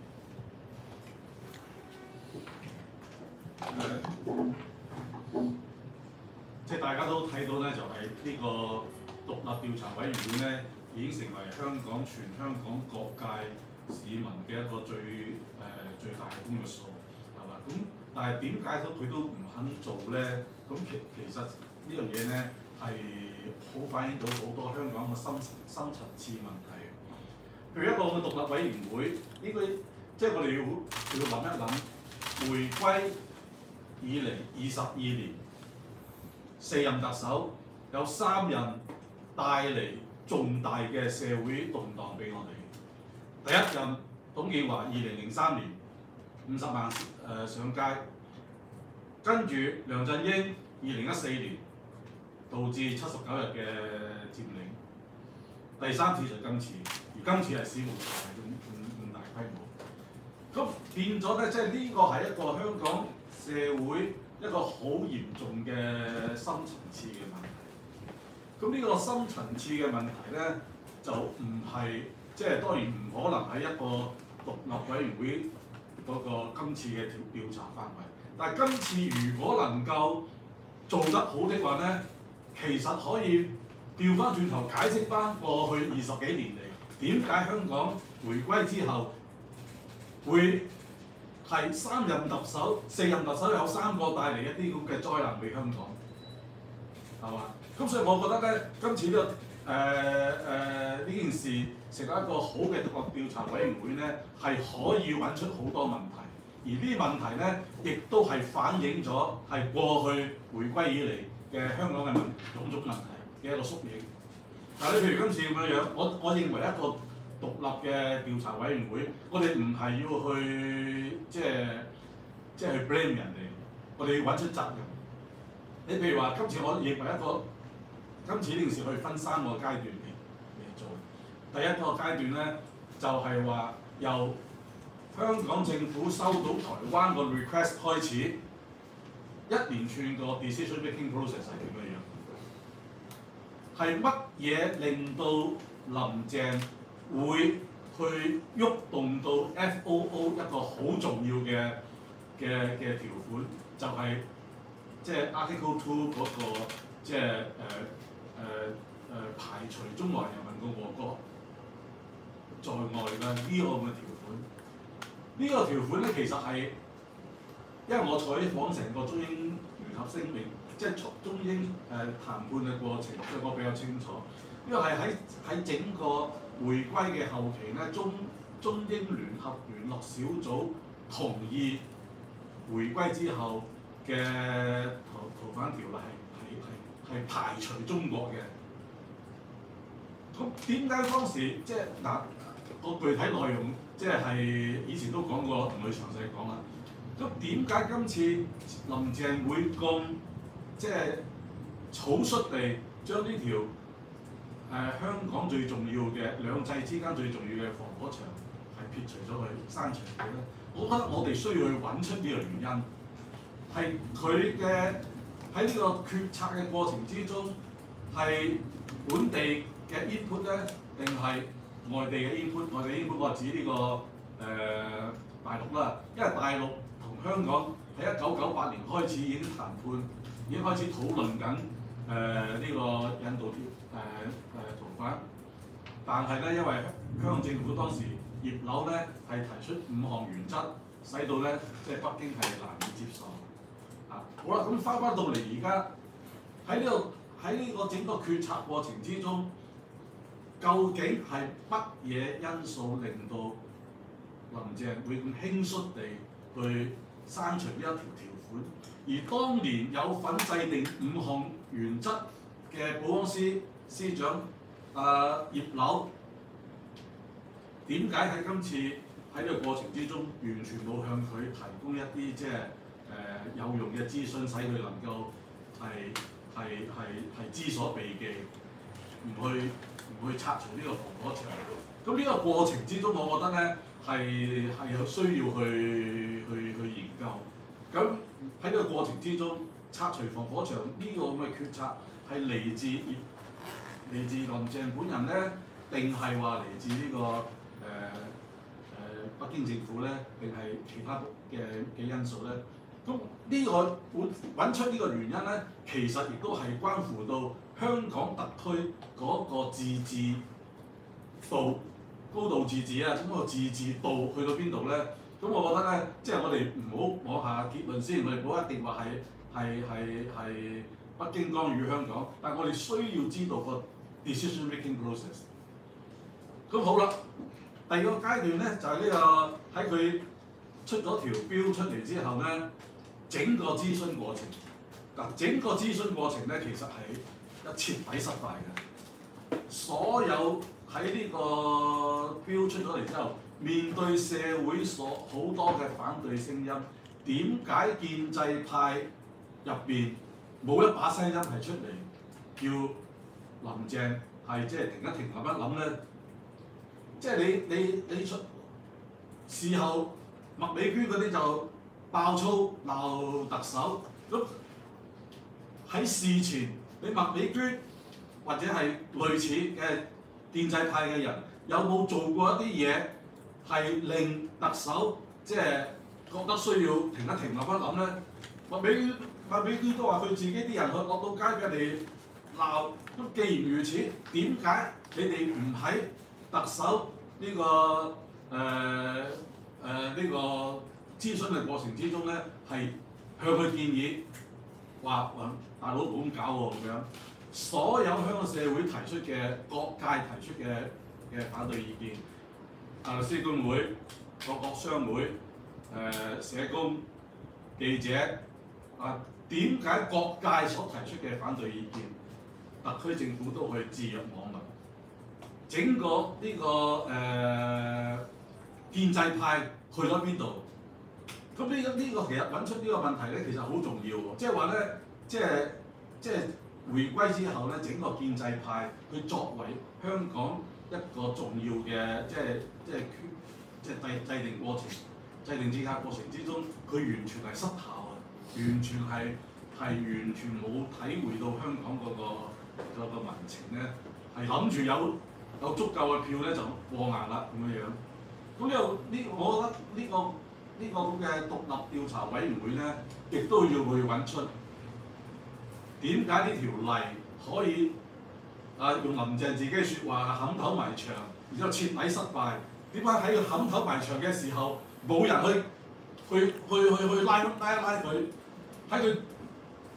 誒，即係大家都睇到咧，就係、是、呢個獨立調查委員會咧，已經成為香港全香港各界市民嘅一個最誒、呃、最大嘅公約數，係嘛？咁但係點解都佢都唔肯做咧？咁其其實呢樣嘢咧係好反映到好多香港嘅深層深層次問題。譬如一個獨立委員會，應該即係我哋要要諗一諗，回歸以嚟二十二年，四任特首有三任帶嚟重大嘅社會動盪俾我哋。第一任董建華二零零三年五十萬誒、呃、上街，跟住梁振英二零一四年導致七十九日嘅佔領，第三次就今次，而今次係史無前例咁咁咁大規模。咁變咗咧，即係呢個係一個香港社會一個好嚴重嘅深層次嘅問題。咁呢個深層次嘅問題咧，就唔係即係當然唔可能喺一個獨立委員會嗰個今次嘅調調查範圍。但係今次如果能夠做得好的話咧，其實可以調翻轉頭解釋翻過去二十幾年嚟點解香港回歸之後會係三任特首、四任特首有三個帶嚟一啲咁嘅災難俾香港，係嘛？咁所以我覺得咧，今次呢、這個誒誒呢件事成為一個好嘅獨立調查委員會咧，係可以揾出好多問題，而呢啲問題咧，亦都係反映咗係過去回歸以嚟嘅香港嘅問種種問題嘅一個縮影。但係你譬如今次咁樣樣，我我認為一個獨立嘅調查委員會，我哋唔係要去即係即係去 blame 人哋，我哋要揾出責任。你譬如話，今次我認為一個今次呢件事可以分三個階段嚟嚟做。第一個階段咧，就係、是、話由香港政府收到台灣個 request 開始，一連串個 decision making process 係點樣樣？係乜嘢令到林鄭會去喐動到 F O O 一個好重要嘅嘅嘅條款，就係即係 Article Two 嗰個即係誒誒誒排除中華人民共和國在外嘅呢個咁嘅條款。呢、這個條款咧其實係因為我採訪成個中英聯合聲明即係中中英誒、呃、談判嘅過程，即係我比較清楚。因為係喺喺整個回歸嘅後期咧，中中英聯合聯絡小組同意回歸之後嘅逃逃犯條例係係係係排除中國嘅。咁點解當時即係嗱個具體內容，即係係以前都講過，唔會詳細講啦。咁點解今次林鄭會咁即係草率地將呢條誒、呃、香港最重要嘅兩制之間最重要嘅防火牆係撇除咗佢刪除佢咧？我覺得我哋需要去揾出呢個原因，係佢嘅喺呢個決策嘅過程之中係本地嘅 input 咧，定係外地嘅 input？外地 input 我指呢、這個誒、呃、大陸啦，因為大陸同香港喺一九九八年開始已經談判，已經開始討論緊誒呢個引渡條誒誒逃犯，但係咧因為香港政府當時葉劉咧係提出五項原則，使到咧即係北京係難以接受。啊，好啦，咁翻返到嚟而家喺呢度喺呢個整個決策過程之中，究竟係乜嘢因素令到林鄭會咁輕率地去刪除呢一條條款？而當年有份制定五項原則嘅保安司司長啊葉劉，點解喺今次喺呢個過程之中完全冇向佢提供一啲即係誒有用嘅諮詢，使佢能夠係係係係知所避忌，唔去唔去拆除呢個防火牆？咁呢個過程之中，我覺得咧係係有需要去去去研究。咁喺呢個過程之中，拆除防火牆呢個咁嘅決策係嚟自嚟自林鄭本人咧，定係話嚟自呢、這個誒誒、呃呃、北京政府咧，定係其他嘅嘅因素咧？咁呢個本揾出呢個原因咧，其實亦都係關乎到香港特區嗰個自治度、高度自治啊，咁、那個自治度去到邊度咧？咁我覺得咧，即係我哋唔好攞下結論先，我哋唔好一定話係係係係北京干預香港，但係我哋需要知道個 decision making process。咁好啦，第二個階段咧就係、是、呢、這個喺佢出咗條標出嚟之後咧，整個諮詢過程嗱，整個諮詢過程咧其實係一徹底失敗嘅。所有喺呢個標出咗嚟之後，面對社會所好多嘅反對聲音，點解建制派入邊冇一把聲音係出嚟叫林鄭係即係停一停諗一諗咧？即係你你你出事後麥美娟嗰啲就爆粗鬧特首，咁喺事前你麥美娟或者係類似嘅建制派嘅人有冇做過一啲嘢？係令特首即係覺得需要停一停諗一諗咧。麥美娟麥美娟都話佢自己啲人去落到街俾人哋鬧，咁既然如此，點解你哋唔喺特首呢、這個誒誒呢個諮詢嘅過程之中咧，係向佢建議話話大佬唔好咁搞喎咁樣？所有香港社會提出嘅各界提出嘅嘅反對意見。大律師公會、各個商會、誒、呃、社工、記者啊，點解各界所提出嘅反對意見，特區政府都去置若罔聞？整個呢、這個誒、呃、建制派去咗邊度？咁呢個呢個其實揾出呢個問題咧，其實好重要喎。即係話咧，即係即係回歸之後咧，整個建制派佢作為香港一個重要嘅即係即係即係制制定過程、制定政策過程之中，佢完全係失效啊！完全係係完全冇體會到香港嗰、嗰個嗰、嗰個民情咧，係諗住有有足夠嘅票咧就過硬啦咁樣樣。咁呢度呢，我覺得呢、呢個呢、呢個咁嘅獨立調查委員會咧，亦都要去揾出點解呢條例可以。啊！用林鄭自己説話冚頭埋牆，然之後徹底失敗。點解喺佢冚頭埋牆嘅時候，冇人去去去去去拉拉一拉佢？喺佢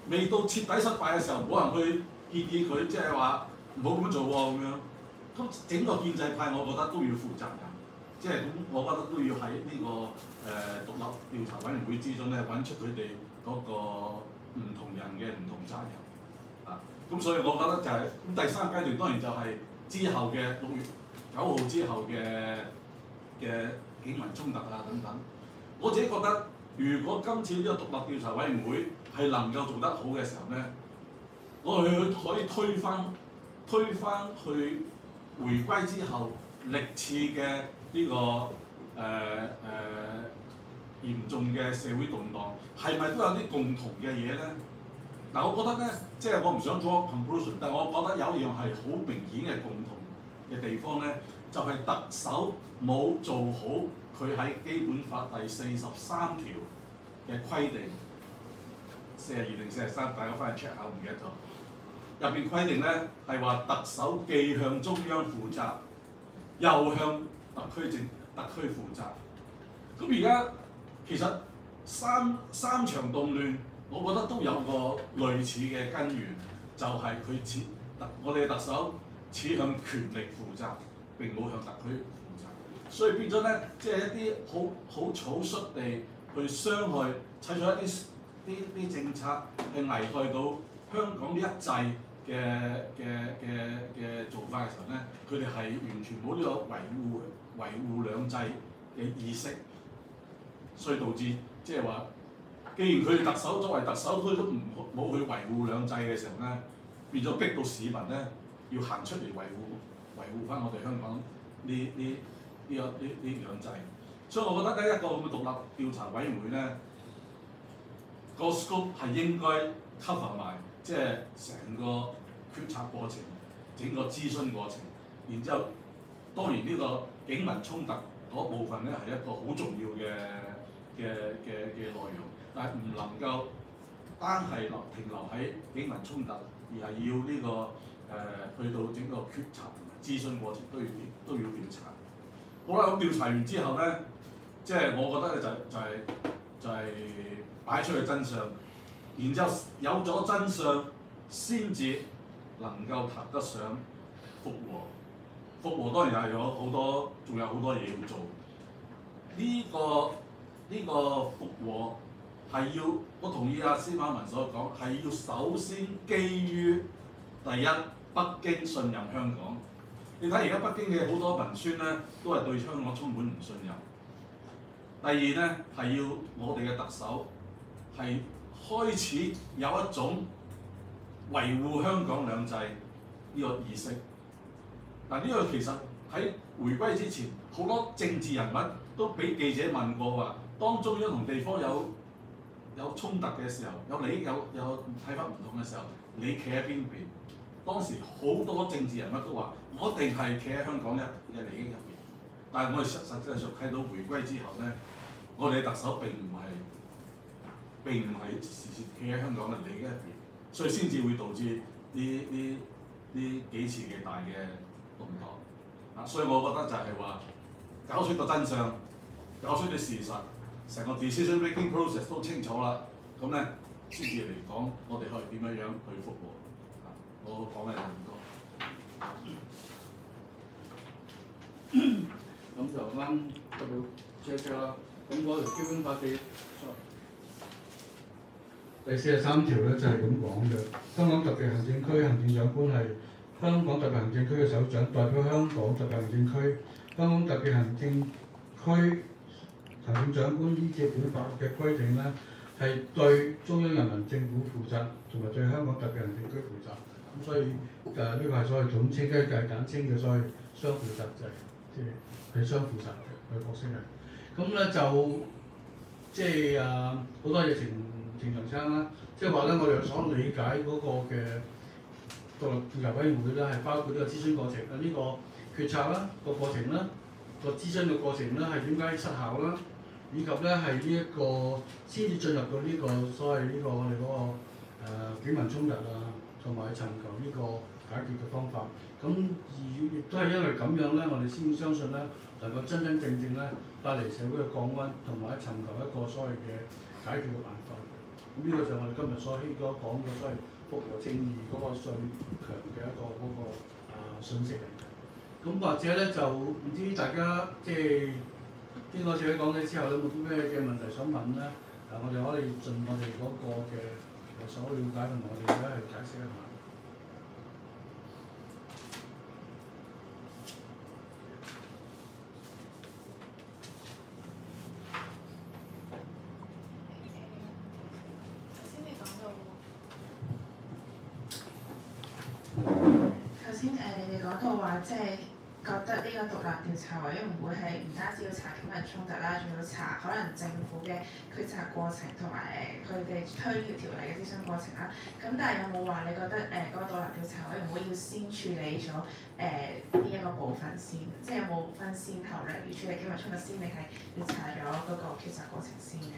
未到徹底失敗嘅時候，冇人去建議佢，即係話唔好咁樣做喎咁樣。咁整個建制派，我覺得都要負責任，即係咁，我覺得都要喺呢、這個誒、呃、獨立調查委員會之中咧揾出佢哋嗰個唔同人嘅唔同責任啊。咁所以我覺得就係、是、咁第三階段當然就係之後嘅六月九號之後嘅嘅警民衝突啊等等。我自己覺得，如果今次呢個獨立調查委員會係能夠做得好嘅時候咧，我哋可以推翻推翻去回歸之後歷次嘅呢、這個誒誒、呃呃、嚴重嘅社會動盪，係咪都有啲共同嘅嘢咧？嗱，我覺得咧，即係我唔想 draw conclusion，但係我覺得有一樣係好明顯嘅共同嘅地方咧，就係、是、特首冇做好佢喺基本法第四十三條嘅規定，四十二定四十三，大家翻去 check 下，唔記得咗。入邊規定咧係話特首既向中央負責，又向特區政特區負責。咁而家其實三三場動亂，我覺得都有個類似嘅根源，就係佢似特我哋嘅特首似向權力負責，並冇向特區負責。所以變咗咧，即係一啲好好草率地去傷害，採取一啲啲啲政策，係危害到香港呢一制嘅嘅嘅嘅做法嘅時候咧，佢哋係完全冇呢個維護維護兩制嘅意識，所以導致即係話，既然佢哋特首作為特首，佢都唔冇去維護兩制嘅時候咧，變咗逼到市民咧要行出嚟維護維護翻我哋香港呢呢呢個呢呢兩制。所以我覺得咧一個咁嘅獨立調查委員會咧，個 scope 係應該 cover 埋。即係成個決策過程，整個諮詢過程，然之後當然呢個警民衝突嗰部分咧係一個好重要嘅嘅嘅嘅內容，但係唔能夠單係留停留喺警民衝突，而係要呢、這個誒、呃、去到整個決策同埋諮詢過程都要都要調查。好啦，咁調查完之後咧，即係我覺得咧就就係、是、就係、是、擺出去真相。然之後有咗真相，先至能夠談得上復和。復和當然係有好多，仲有好多嘢要做。呢、這個呢、這個復和係要，我同意阿司馬文所講，係要首先基於第一，北京信任香港。你睇而家北京嘅好多文宣咧，都係對香港充滿唔信任。第二咧係要我哋嘅特首係開始有一種維護香港兩制呢個意識。嗱，呢個其實喺回歸之前，好多政治人物都俾記者問過話，當中央同地方有有衝突嘅時候，有利益有有睇法唔同嘅時候，你企喺邊邊？當時好多政治人物都話，我一定係企喺香港嘅嘅利益入邊。但係我哋實實際上睇到回歸之後咧，我哋嘅特首並唔係。並唔係時時企喺香港嘅利益入邊，所以先至會導致呢呢呢幾次嘅大嘅動盪。啊，所以我覺得就係話搞出個真相，搞出啲事實，成個 decision making process 都清楚啦。咁咧先至嚟講，我哋可以點樣樣去復和？啊，我講嘅就唔多。 咁就啱得到 check check 啦。咁嗰條基本法嘅。第四十三條咧就係咁講嘅，香港特別行政區行政長官係香港特別行政區嘅首長，代表香港特別行政區。香港特別行政區行政長官依照本法嘅規定咧，係對中央人民政府負責，同埋對香港特別行政區負責。咁所以誒呢個係所謂總稱，跟住係簡稱嘅所謂雙負責制，即係係雙負責嘅佢角色係。咁咧就即係誒好多嘢情。正常差啦，即係話咧，我哋所理解嗰個嘅獨立調查委員會咧，係包括呢個諮詢過程啊，呢、這個決策啦，個過程啦，個諮詢嘅過程咧係點解失效啦，以及咧係呢一個先至進入到呢、這個所謂呢、這個我哋嗰、那個誒警民衝突啊，同埋尋求呢個解決嘅方法。咁而亦都係因為咁樣咧，我哋先相信咧能夠真真正正咧帶嚟社會嘅降溫，同埋尋求一個所謂嘅解決嘅辦法。 咁呢個就係我哋今日所希所講嘅所謂復和正義嗰個最強嘅一個嗰、個啊訊息嚟嘅。咁或者咧就唔知大家即係經過自己講咗之後，有冇啲咩嘅問題想問咧？啊，我哋可以盡我哋嗰個嘅所了解同埋我哋而家去解釋一下。 頭先誒你哋講到話，即係覺得呢個獨立調查委員會係唔單止要查警民衝突啦，仲要查可能政府嘅決策過程同埋誒佢哋推呢條條例嘅諮詢過程啦。咁但係有冇話你覺得誒嗰、呃、個獨立調查委員會要先處理咗誒呢一個部分先？即係有冇分先後咧？要處理警民衝突先，定係要查咗嗰個決策過程先嘅？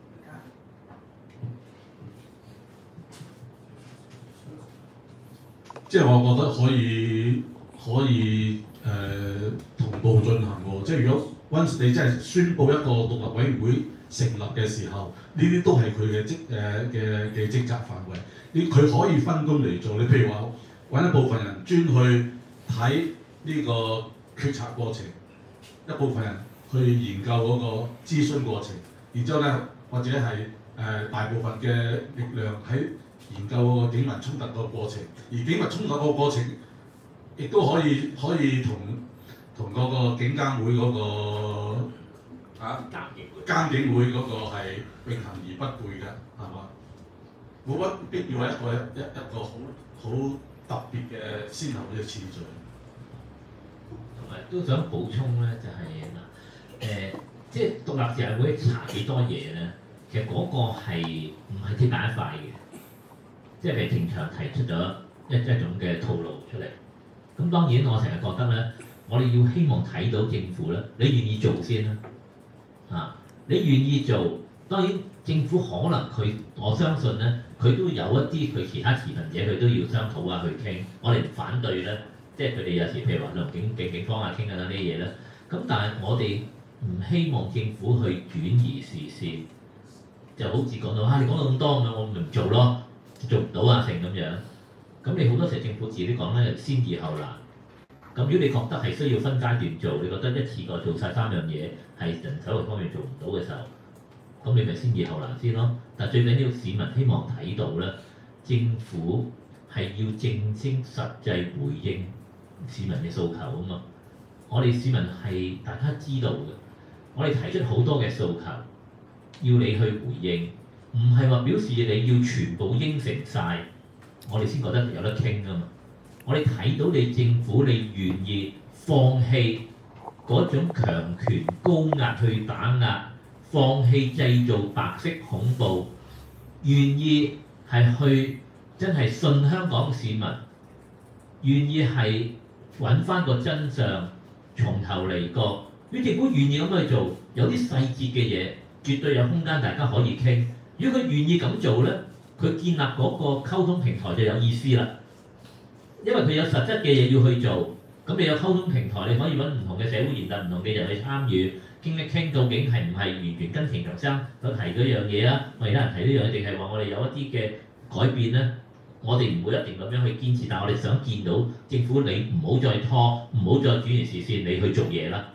即係我覺得可以可以誒、呃、同步進行喎。即係如果 once 你真係宣佈一個獨立委員會成立嘅時候，呢啲都係佢嘅職誒嘅嘅職責範圍。呢佢可以分工嚟做。你譬如話揾一部分人專去睇呢個決策過程，一部分人去研究嗰個諮詢過程，然之後咧或者係誒、呃、大部分嘅力量喺研究個警民衝突個過程，而警民衝突個過程亦都可以可以同同嗰個警監會嗰、那個啊監警會嗰個係並行而不悖嘅，係嘛？冇乜必要係一個一一個好好特別嘅先後嘅次序。 同埋都想補充咧，就係、是、嗱誒，即係獨立調查會查幾多嘢咧？其實嗰個係唔係鐵板一塊嘅？即係譬如政場提出咗一一種嘅套路出嚟，咁當然我成日覺得咧，我哋要希望睇到政府咧，你願意做先啦，啊，你願意做，當然政府可能佢我相信咧，佢都有一啲佢其他持份者佢都要商討啊去傾，我哋唔反對咧，即係佢哋有時譬如話同警警警方啊傾緊呢啲嘢咧，咁但係我哋唔希望政府去轉移視線，就好似講到啊，你講到咁多咁樣，我咪唔做咯。做唔到啊，成咁樣，咁你好多時政府自己講咧，先易後難。咁如果你覺得係需要分階段做，你覺得一次過做晒三樣嘢係人手方面做唔到嘅時候，咁你咪先易後難先咯。但係最緊要市民希望睇到咧，政府係要正經實際回應市民嘅訴求啊嘛。我哋市民係大家知道嘅，我哋提出好多嘅訴求，要你去回應。唔係話表示你要全部應承晒，我哋先覺得有得傾㗎嘛。我哋睇到你政府你願意放棄嗰種強權高壓去打壓，放棄製造白色恐怖，願意係去真係信香港市民，願意係揾翻個真相，從頭嚟過。如果政府願意咁去做，有啲細節嘅嘢，絕對有空間大家可以傾。如果佢願意咁做咧，佢建立嗰個溝通平台就有意思啦。因為佢有實質嘅嘢要去做，咁你有溝通平台，你可以揾唔同嘅社會言論、唔同嘅人去參與，傾一傾究竟係唔係完全跟田強生所提嗰樣嘢啊？我而家人提呢樣嘢，定係話我哋有一啲嘅改變咧？我哋唔會一定咁樣去堅持，但係我哋想見到政府你唔好再拖，唔好再轉移視線，你去做嘢啦。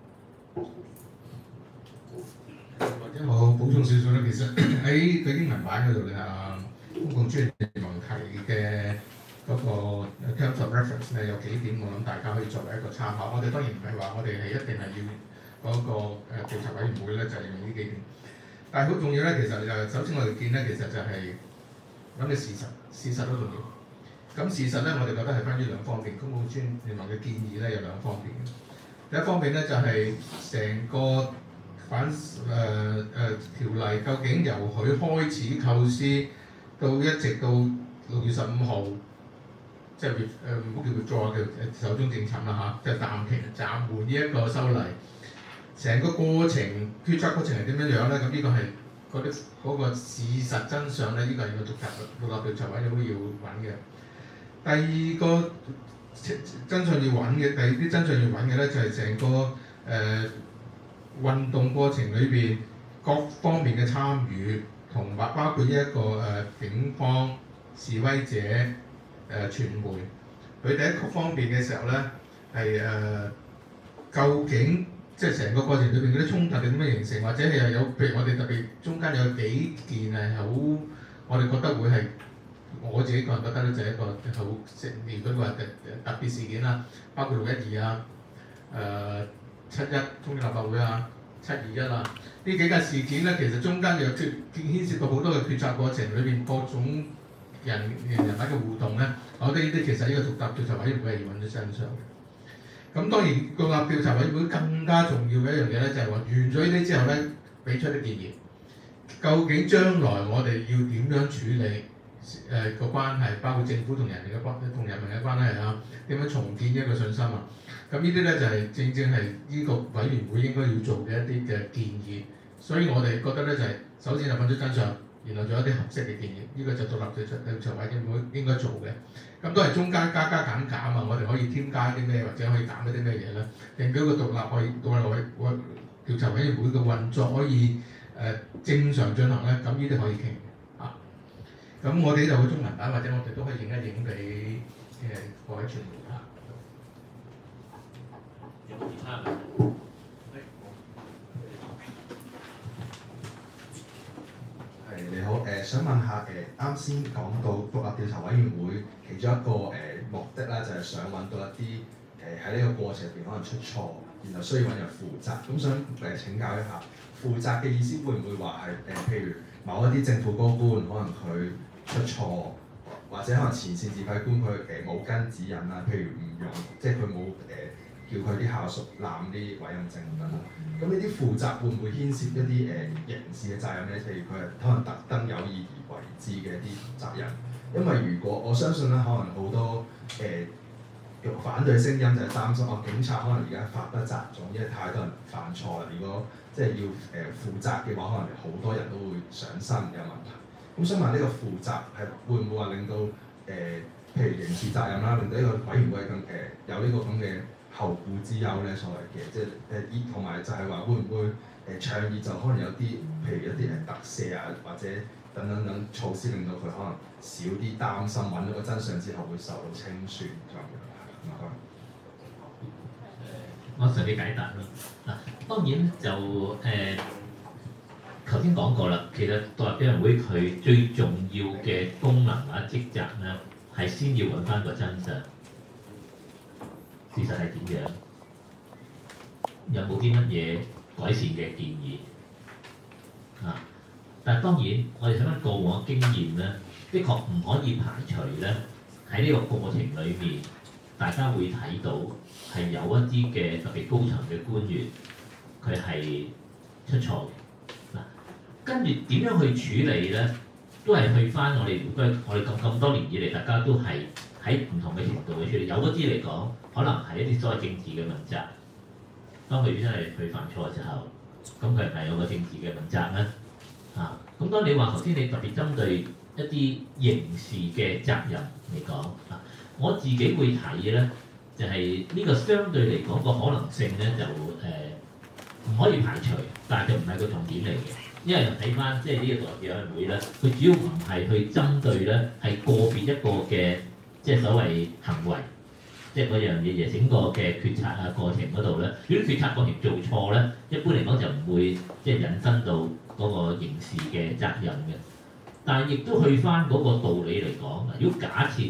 我補充少少咧，其實喺佢英文版嗰度咧，啊公共專業聯盟提嘅嗰個 terms of reference 咧有幾點，我諗大家可以作為一個參考。我哋當然唔係話我哋係一定係要嗰個誒調查委員會咧，就係用呢幾點。但係好重要咧，其實就首先我哋見咧，其實就係揾嘅事實，事實都重要。咁事實咧，我哋覺得係分於兩方面。公共專業聯盟嘅建議咧有兩方面嘅。第一方面咧就係成個反誒誒、呃呃、條例究竟由佢開始構思到一直到六月十五號，即係誒唔好叫佢再嘅誒壽終正寢啦嚇，即係暫停暫緩呢一個修例，成個過程決策過程係點樣樣咧？咁呢個係嗰啲嗰個事實真相咧，呢、這個係個獨立獨立調查委員會要揾嘅。第二個真相要揾嘅，第二啲真相要揾嘅咧就係成個誒。呃運動過程裏邊各方面嘅參與同埋包括呢一個誒、呃、警方、示威者、誒、呃、傳媒，佢哋喺各方面嘅時候咧係誒究竟即係成個過程裏邊嗰啲衝突係點樣形成，或者係有譬如我哋特別中間有幾件係好，我哋覺得會係我自己個人覺得咧就係一個好成年嗰個特特別事件啦，包括六一二啊、誒、呃、七一中央立法會啊、七二一啊，呢幾個事件咧其實中間有即牽涉到好多嘅決策過程裏邊各種人人物嘅互動咧，我覺得呢啲其實呢個獨立調查委員會係要揾到真相嘅。咁當然獨立調查委員會更加重要嘅一樣嘢咧，就係話完咗呢啲之後咧，俾出啲建議。究竟將來我哋要點樣處理誒個關係，包括政府同人哋嘅關同人民嘅關係啊？點樣重建一個信心啊？咁呢啲咧就係、是、正正係呢個委員會應該要做嘅一啲嘅建議。所以我哋覺得咧就係、是、首先就揾出真相，然後做一啲合適嘅建議。呢、這個就獨立調查調查委員會應該做嘅。咁都係中間加加減減啊！我哋可以添加啲咩，或者可以減一啲咩嘢咧，令到個獨立可以獨立委委調查委員會嘅運作可以誒、呃、正常進行咧。咁呢啲可以傾嘅啊。咁我哋呢度嘅中文版，或者我哋都可以影一影俾誒各位傳媒嚇。 有冇其他嘅？ 係你好，誒、呃、想問下誒啱先講到獨立調查委員會其中一個誒、呃、目的咧，就係、是、想揾到一啲誒喺呢個過程入邊可能出錯，然後需要揾人負責。咁想誒、呃、請教一下，負責嘅意思會唔會話係誒譬如某一啲政府高官可能佢出錯，或者可能前線指揮官佢誒冇跟指引啦，譬如唔用，即係佢冇誒叫佢啲下屬攬啲委任證咁樣。咁呢啲負責會唔會牽涉一啲誒、呃、刑事嘅責任咧？譬如佢係可能特登有意而為之嘅一啲責任。因為如果我相信咧，可能好多誒、呃、反對聲音就係擔心，哦、啊、警察可能而家法不責眾，因為太多人犯錯啦。如果即係要誒、呃、負責嘅話，可能好多人都會上身有問題。咁想問呢個負責係會唔會話令到誒、呃、譬如刑事責任啦，令到呢個委員會咁誒、呃、有呢個咁嘅後顧之憂咧，所謂嘅即係誒依同埋就係話會唔會誒、呃、倡議就可能有啲譬如一啲誒特赦啊，或者等等等措施，令到佢可能少啲擔心，揾到個真相之後會受到清算咁樣。唔該。 我上啲解答咯。嗱，當然就誒頭先講過啦，其實獨立委員會佢最重要嘅功能或者職責咧，係先要揾翻個真相。事實係點樣？有冇啲乜嘢改善嘅建議？啊！但係當然，我哋睇翻過往嘅經驗咧，的確唔可以排除咧喺呢個過程裏面，大家會睇到係有一啲嘅特別高層嘅官員，佢係出錯嘅。嗱、啊，跟住點樣去處理咧？都係去翻我哋回歸，我哋咁咁多年以嚟，大家都係喺唔同嘅程度去處理。有嗰啲嚟講，可能係一啲所謂政治嘅問責。當佢真係佢犯錯嘅時候，咁佢係咪有個政治嘅問責咧？啊，咁當你話頭先你特別針對一啲刑事嘅責任嚟講，啊，我自己會睇咧，就係、是、呢個相對嚟講個可能性咧，就誒唔、呃、可以排除，但係就唔係個重點嚟嘅。因為睇翻即係呢個獨立委員會咧，佢主要唔係去針對咧係個別一個嘅即係所謂行為，即係嗰樣嘢嘢整個嘅決策啊過程嗰度咧，如果決策過程做錯咧，一般嚟講就唔會即係引申到嗰個刑事嘅責任嘅。但係亦都去翻嗰個道理嚟講，如果假設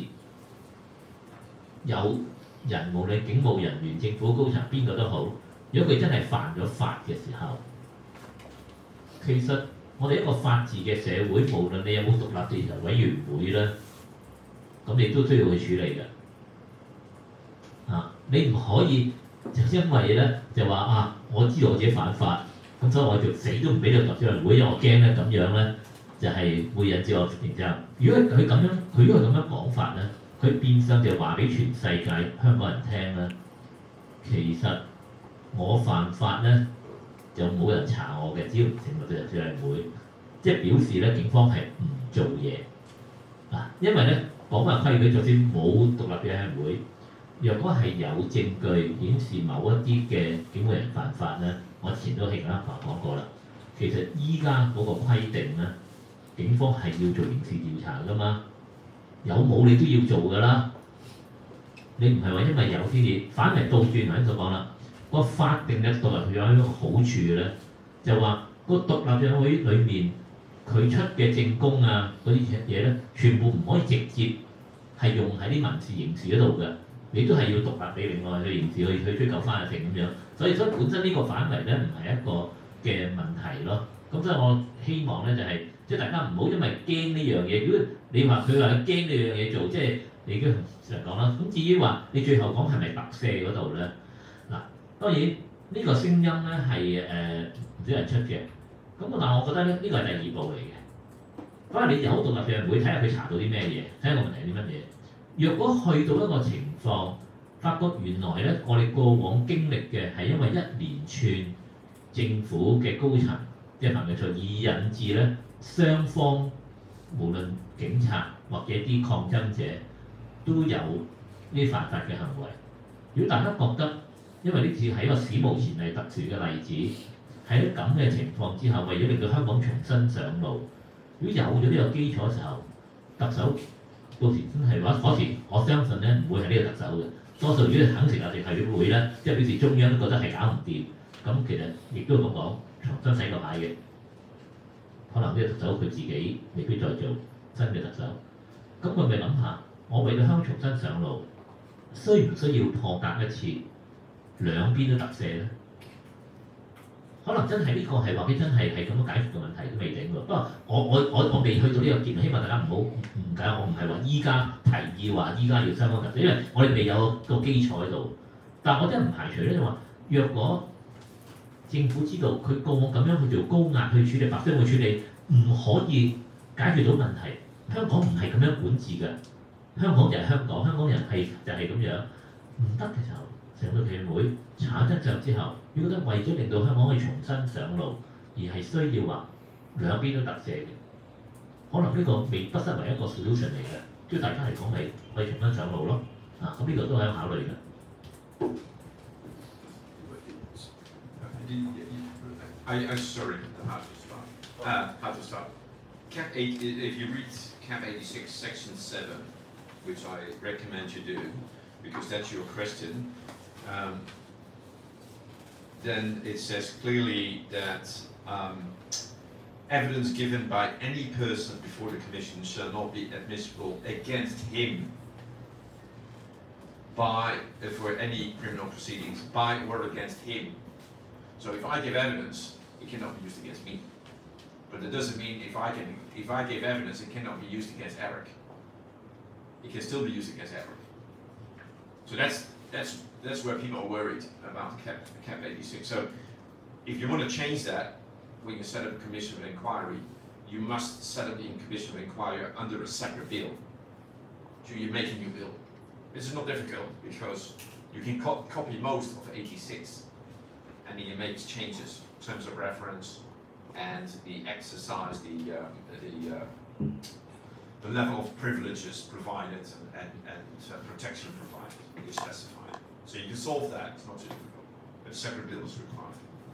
有人無論警務人員、政府高層邊個都好，如果佢真係犯咗法嘅時候，其實我哋一個法治嘅社會，無論你有冇獨立調查委員會咧，咁你都需要去處理嘅。啊，你唔可以就因為咧就話啊，我知道我自己犯法，咁所以我就死都唔俾你獨立調查委員會，因為我驚咧咁樣咧就係、是、會引致我然之後。如果佢咁樣，佢如果咁樣講法咧，佢變相就話俾全世界香港人聽咧，其實我犯法咧。就冇人查我嘅，只要成立獨立調查委員會，即係表示咧警方係唔做嘢啊！因為咧講話規矩，就算冇獨立調查委員會，若果係有證據顯示某一啲嘅警務人犯法咧，我前都係啱啱講過啦。其實依家嗰個規定咧警方係要做刑事調查㗎嘛，有冇你都要做㗎啦。你唔係話因為有先至，反為倒轉頭先所講啦。個法定嘅獨立調查委員會好處嘅咧，就話個獨立調查委員會裏面佢出嘅證供啊嗰啲嘢咧，全部唔可以直接係用喺啲民事刑事嗰度嘅，你都係要獨立俾另外去刑事去去追究翻啊成咁樣。所以所以本身呢個範圍咧唔係一個嘅問題咯。咁所以我希望咧就係、是、即係大家唔好因為驚呢樣嘢。如果你話佢話驚呢樣嘢做，即係你已經成日講啦。咁至於話你最後講係咪特赦嗰度咧？嗱，當然呢個聲音咧係誒唔少人出嘅。咁但係我覺得咧呢個係第二步嚟嘅。反而你有獨立調查委員會睇下佢查到啲咩嘢，睇下個問題係啲乜嘢。若果去到一個情況，發覺原來咧我哋過往經歷嘅係因為一連串政府嘅高層即係犯嘅錯，而引致咧雙方無論警察或者啲抗爭者都有呢犯法嘅行為。如果大家覺得因為呢次係一個史無前例特殊嘅例子，喺咁嘅情況之下，為咗令到香港重新上路，如果有咗呢個基礎嘅時候，特首到時真係話嗰時，我相信咧唔會係呢個特首嘅。多數如果肯成立聯繫會咧，即係表示中央都覺得係搞唔掂，咁其實亦都咁講，重新洗個牌嘅。可能呢個特首佢自己未必再做新嘅特首，咁我咪諗下，我為咗香港重新上路，需唔需要破格一次，兩邊都特赦咧？可能真係呢個係話俾真係係咁樣解決嘅問題都未定喎。不過我我我我未去到呢個結論，希望大家唔好誤解。我唔係話依家提議話依家要雙方特赦，因為我哋未有個基礎喺度。但係我真係唔排除咧，就話若果政府知道佢過往咁樣去做高壓去處理白箱去處理，唔可以解決到問題。香港唔係咁樣管治嘅，香港就係香港，香港人係就係咁樣，唔得嘅時候，成個協會炒得著之後，如果覺得為咗令到香港可以重新上路，而係需要話兩邊都特赦嘅，可能呢個未不失為一個 solution 嚟嘅，即係大家嚟講係可以重新上路咯。啊，咁呢個都係考慮嘅。 I, I sorry, how to start? Uh, how to start? Cap eight. If you read Cap eighty-six, Section seven, which I recommend you do, because that's your question, um, then it says clearly that um, evidence given by any person before the Commission shall not be admissible against him by uh, for any criminal proceedings by or against him. So if I give evidence, it cannot be used against me. But it doesn't mean if I can, if I give evidence, it cannot be used against Eric. It can still be used against Eric. So that's that's that's where people are worried about Cap Cap eighty-six. So if you want to change that, when you set up a commission of inquiry, you must set up the commission of inquiry under a separate bill. So you make a new bill. This is not difficult because you can co copy most of eighty-six. And then you make changes in terms of reference and the exercise, the um, the uh, the level of privileges provided and and, and uh, protection provided. You specify it. So you can solve that. It's not too difficult. But a separate bill is required.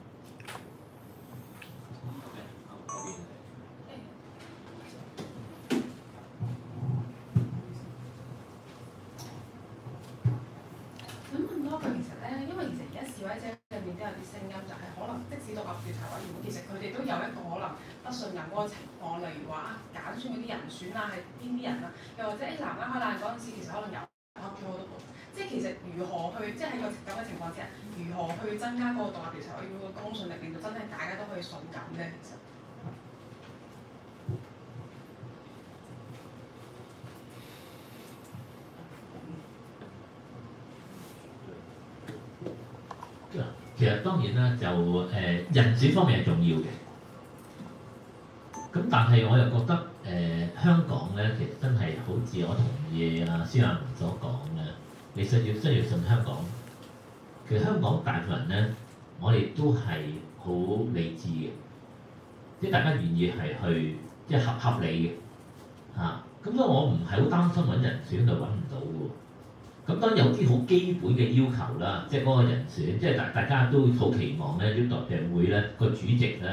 其實當然啦，就誒、呃、人選方面係重要嘅。咁但係我又覺得誒、呃、香港咧，其實真係好似我同意阿施亞文所講嘅，你需要需要信香港。其實香港大部分人咧，我哋都係好理智嘅，即係大家願意係去即係合合理嘅嚇。咁、啊、所以我唔係好擔心揾人選就揾唔到喎。咁當然有啲好基本嘅要求啦，即係嗰個人選，即係大大家都好期望咧，啲代表會咧個主席咧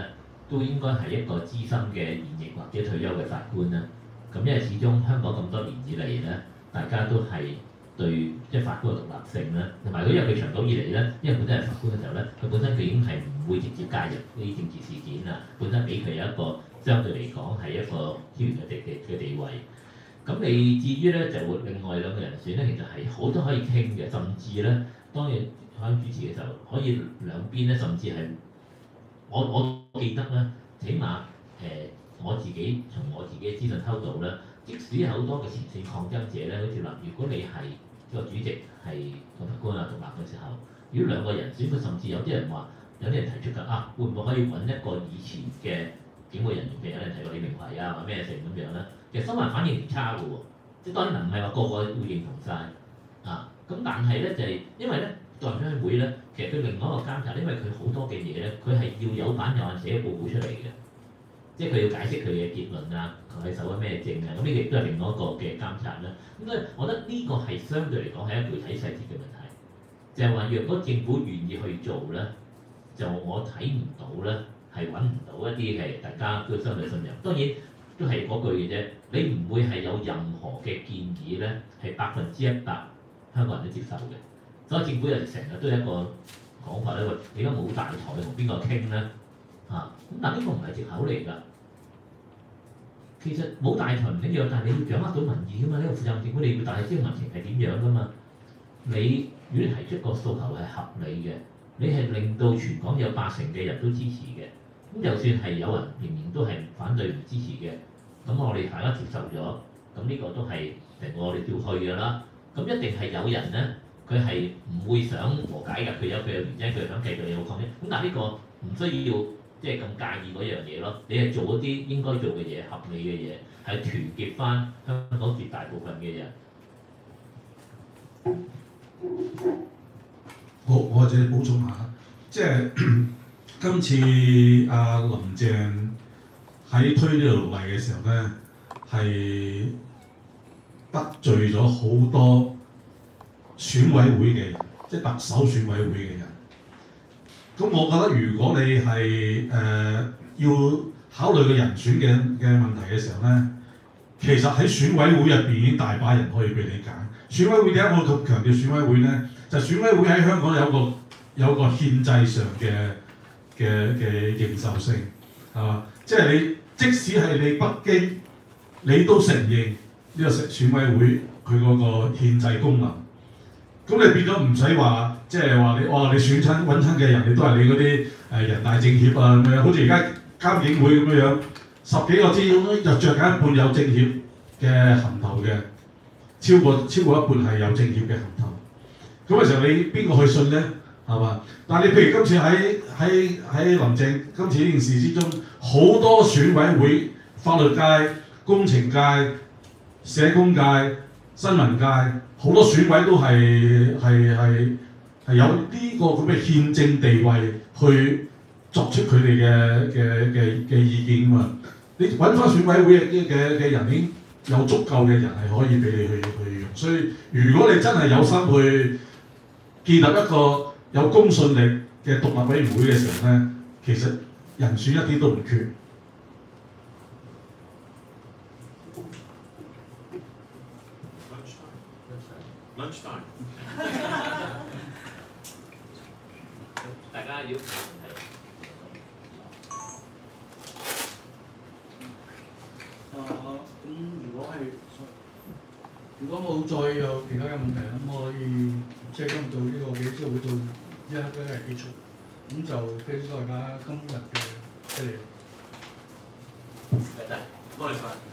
都應該係一個資深嘅現役或者退休嘅法官啦。咁因為始終香港咁多年以嚟咧，大家都係對即係法官嘅獨立性啦，同埋佢因為佢長久以嚟咧，因為本身係法官嘅時候咧，佢本身佢已經係唔會直接介入呢啲政治事件啊，本身俾佢有一個相對嚟講係一個天然嘅地嘅嘅地位。咁你至於咧就另外兩個人選咧，其實係好多可以傾嘅，甚至咧當然喺主持嘅時候可以兩邊咧，甚至係我我記得咧，起碼誒、呃、我自己從我自己嘅資訊偷到咧，即使係好多嘅前線抗爭者咧，好似嗱，如果你係個主席係個法官啊獨立嘅時候，如果兩個人選，佢甚至有啲人話，有啲人提出㗎啊，會唔會可以揾一個以前嘅警務人員，譬如有人提過李明維啊，或咩成咁樣咧？其實新聞反應唔差嘅喎，即係當然唔係話個個會認同晒啊。咁但係咧就係、是、因為咧代表會咧，其實佢另外一個監察，因為佢好多嘅嘢咧，佢係要有版有眼寫報告出嚟嘅，即係佢要解釋佢嘅結論啊，佢係受咗咩證啊，咁呢個亦都係另外一個嘅監察啦。咁所以我覺得呢個係相對嚟講係一個具體細節嘅問題，就係、是、話若果政府願意去做咧，就我睇唔到咧係揾唔到一啲係大家都相對信任。當然都係嗰句嘅啫，你唔會係有任何嘅建議咧係百分之一百香港人都接受嘅。所以政府又成日都有一個講法咧，喂，你而家冇大台同邊個傾咧？嚇、啊，咁但呢個唔係藉口嚟㗎。其實冇大台唔緊要，但係你要掌握到民意㗎嘛。呢、這個負責任政府你要大知道民情係點樣㗎嘛。你如果你提出個訴求係合理嘅，你係令到全港有八成嘅人都支持嘅，咁就算係有人仍然都係反對唔支持嘅，咁我哋大家接受咗，咁呢個都係令我哋要去㗎啦。咁一定係有人咧，佢係唔會想和解㗎，佢有佢嘅原因，佢想繼續有抗爭。咁但係呢個唔需要即係咁介意嗰樣嘢咯。你係做一啲應該做嘅嘢，合理嘅嘢，係團結翻香港絕大部分嘅人。 好，我或者補充下，即係今次阿林鄭喺推呢條例嘅時候咧，係得罪咗好多選委會嘅，即係特首選委會嘅人。咁我覺得如果你係誒、呃、要考慮個人選嘅嘅問題嘅時候咧，其實喺選委會入邊已經大把人可以俾你揀。選委會點解我咁強調選委會咧？就係、選委會喺香港有個有個憲制上嘅嘅嘅認受性，係嘛？即係你即使係你北京，你都承認呢個選委會佢嗰個憲制功能。咁你變咗唔使話，即係話你哦，你選親揾親嘅人，你都係你嗰啲誒人大政協啊咁樣，好似而家監警會咁樣樣，十幾個資料就着緊一半有政協嘅銜頭嘅，超過超過一半係有政協嘅銜頭。咁嘅時候你邊個去信咧？係嘛？但係你譬如今次喺喺喺林鄭今次呢件事之中，好多選委會、法律界、工程界、社工界、新聞界，好多選委都係係係係有呢個咁嘅憲政地位去作出佢哋嘅嘅嘅嘅意見㗎嘛。你揾翻選委會嘅嘅嘅人已經有足夠嘅人係可以俾你去去用，所以如果你真係有心去建立一個有公信力嘅獨立委員會嘅時候咧，其實人選一啲都唔缺。 Lunch time。 大家要啊咁如果係如果冇再有其他嘅問題，咁我可以即係今日做呢個記者會到一刻咧係結束，咁就多謝大家今日嘅出嚟。 多謝。 多謝晒。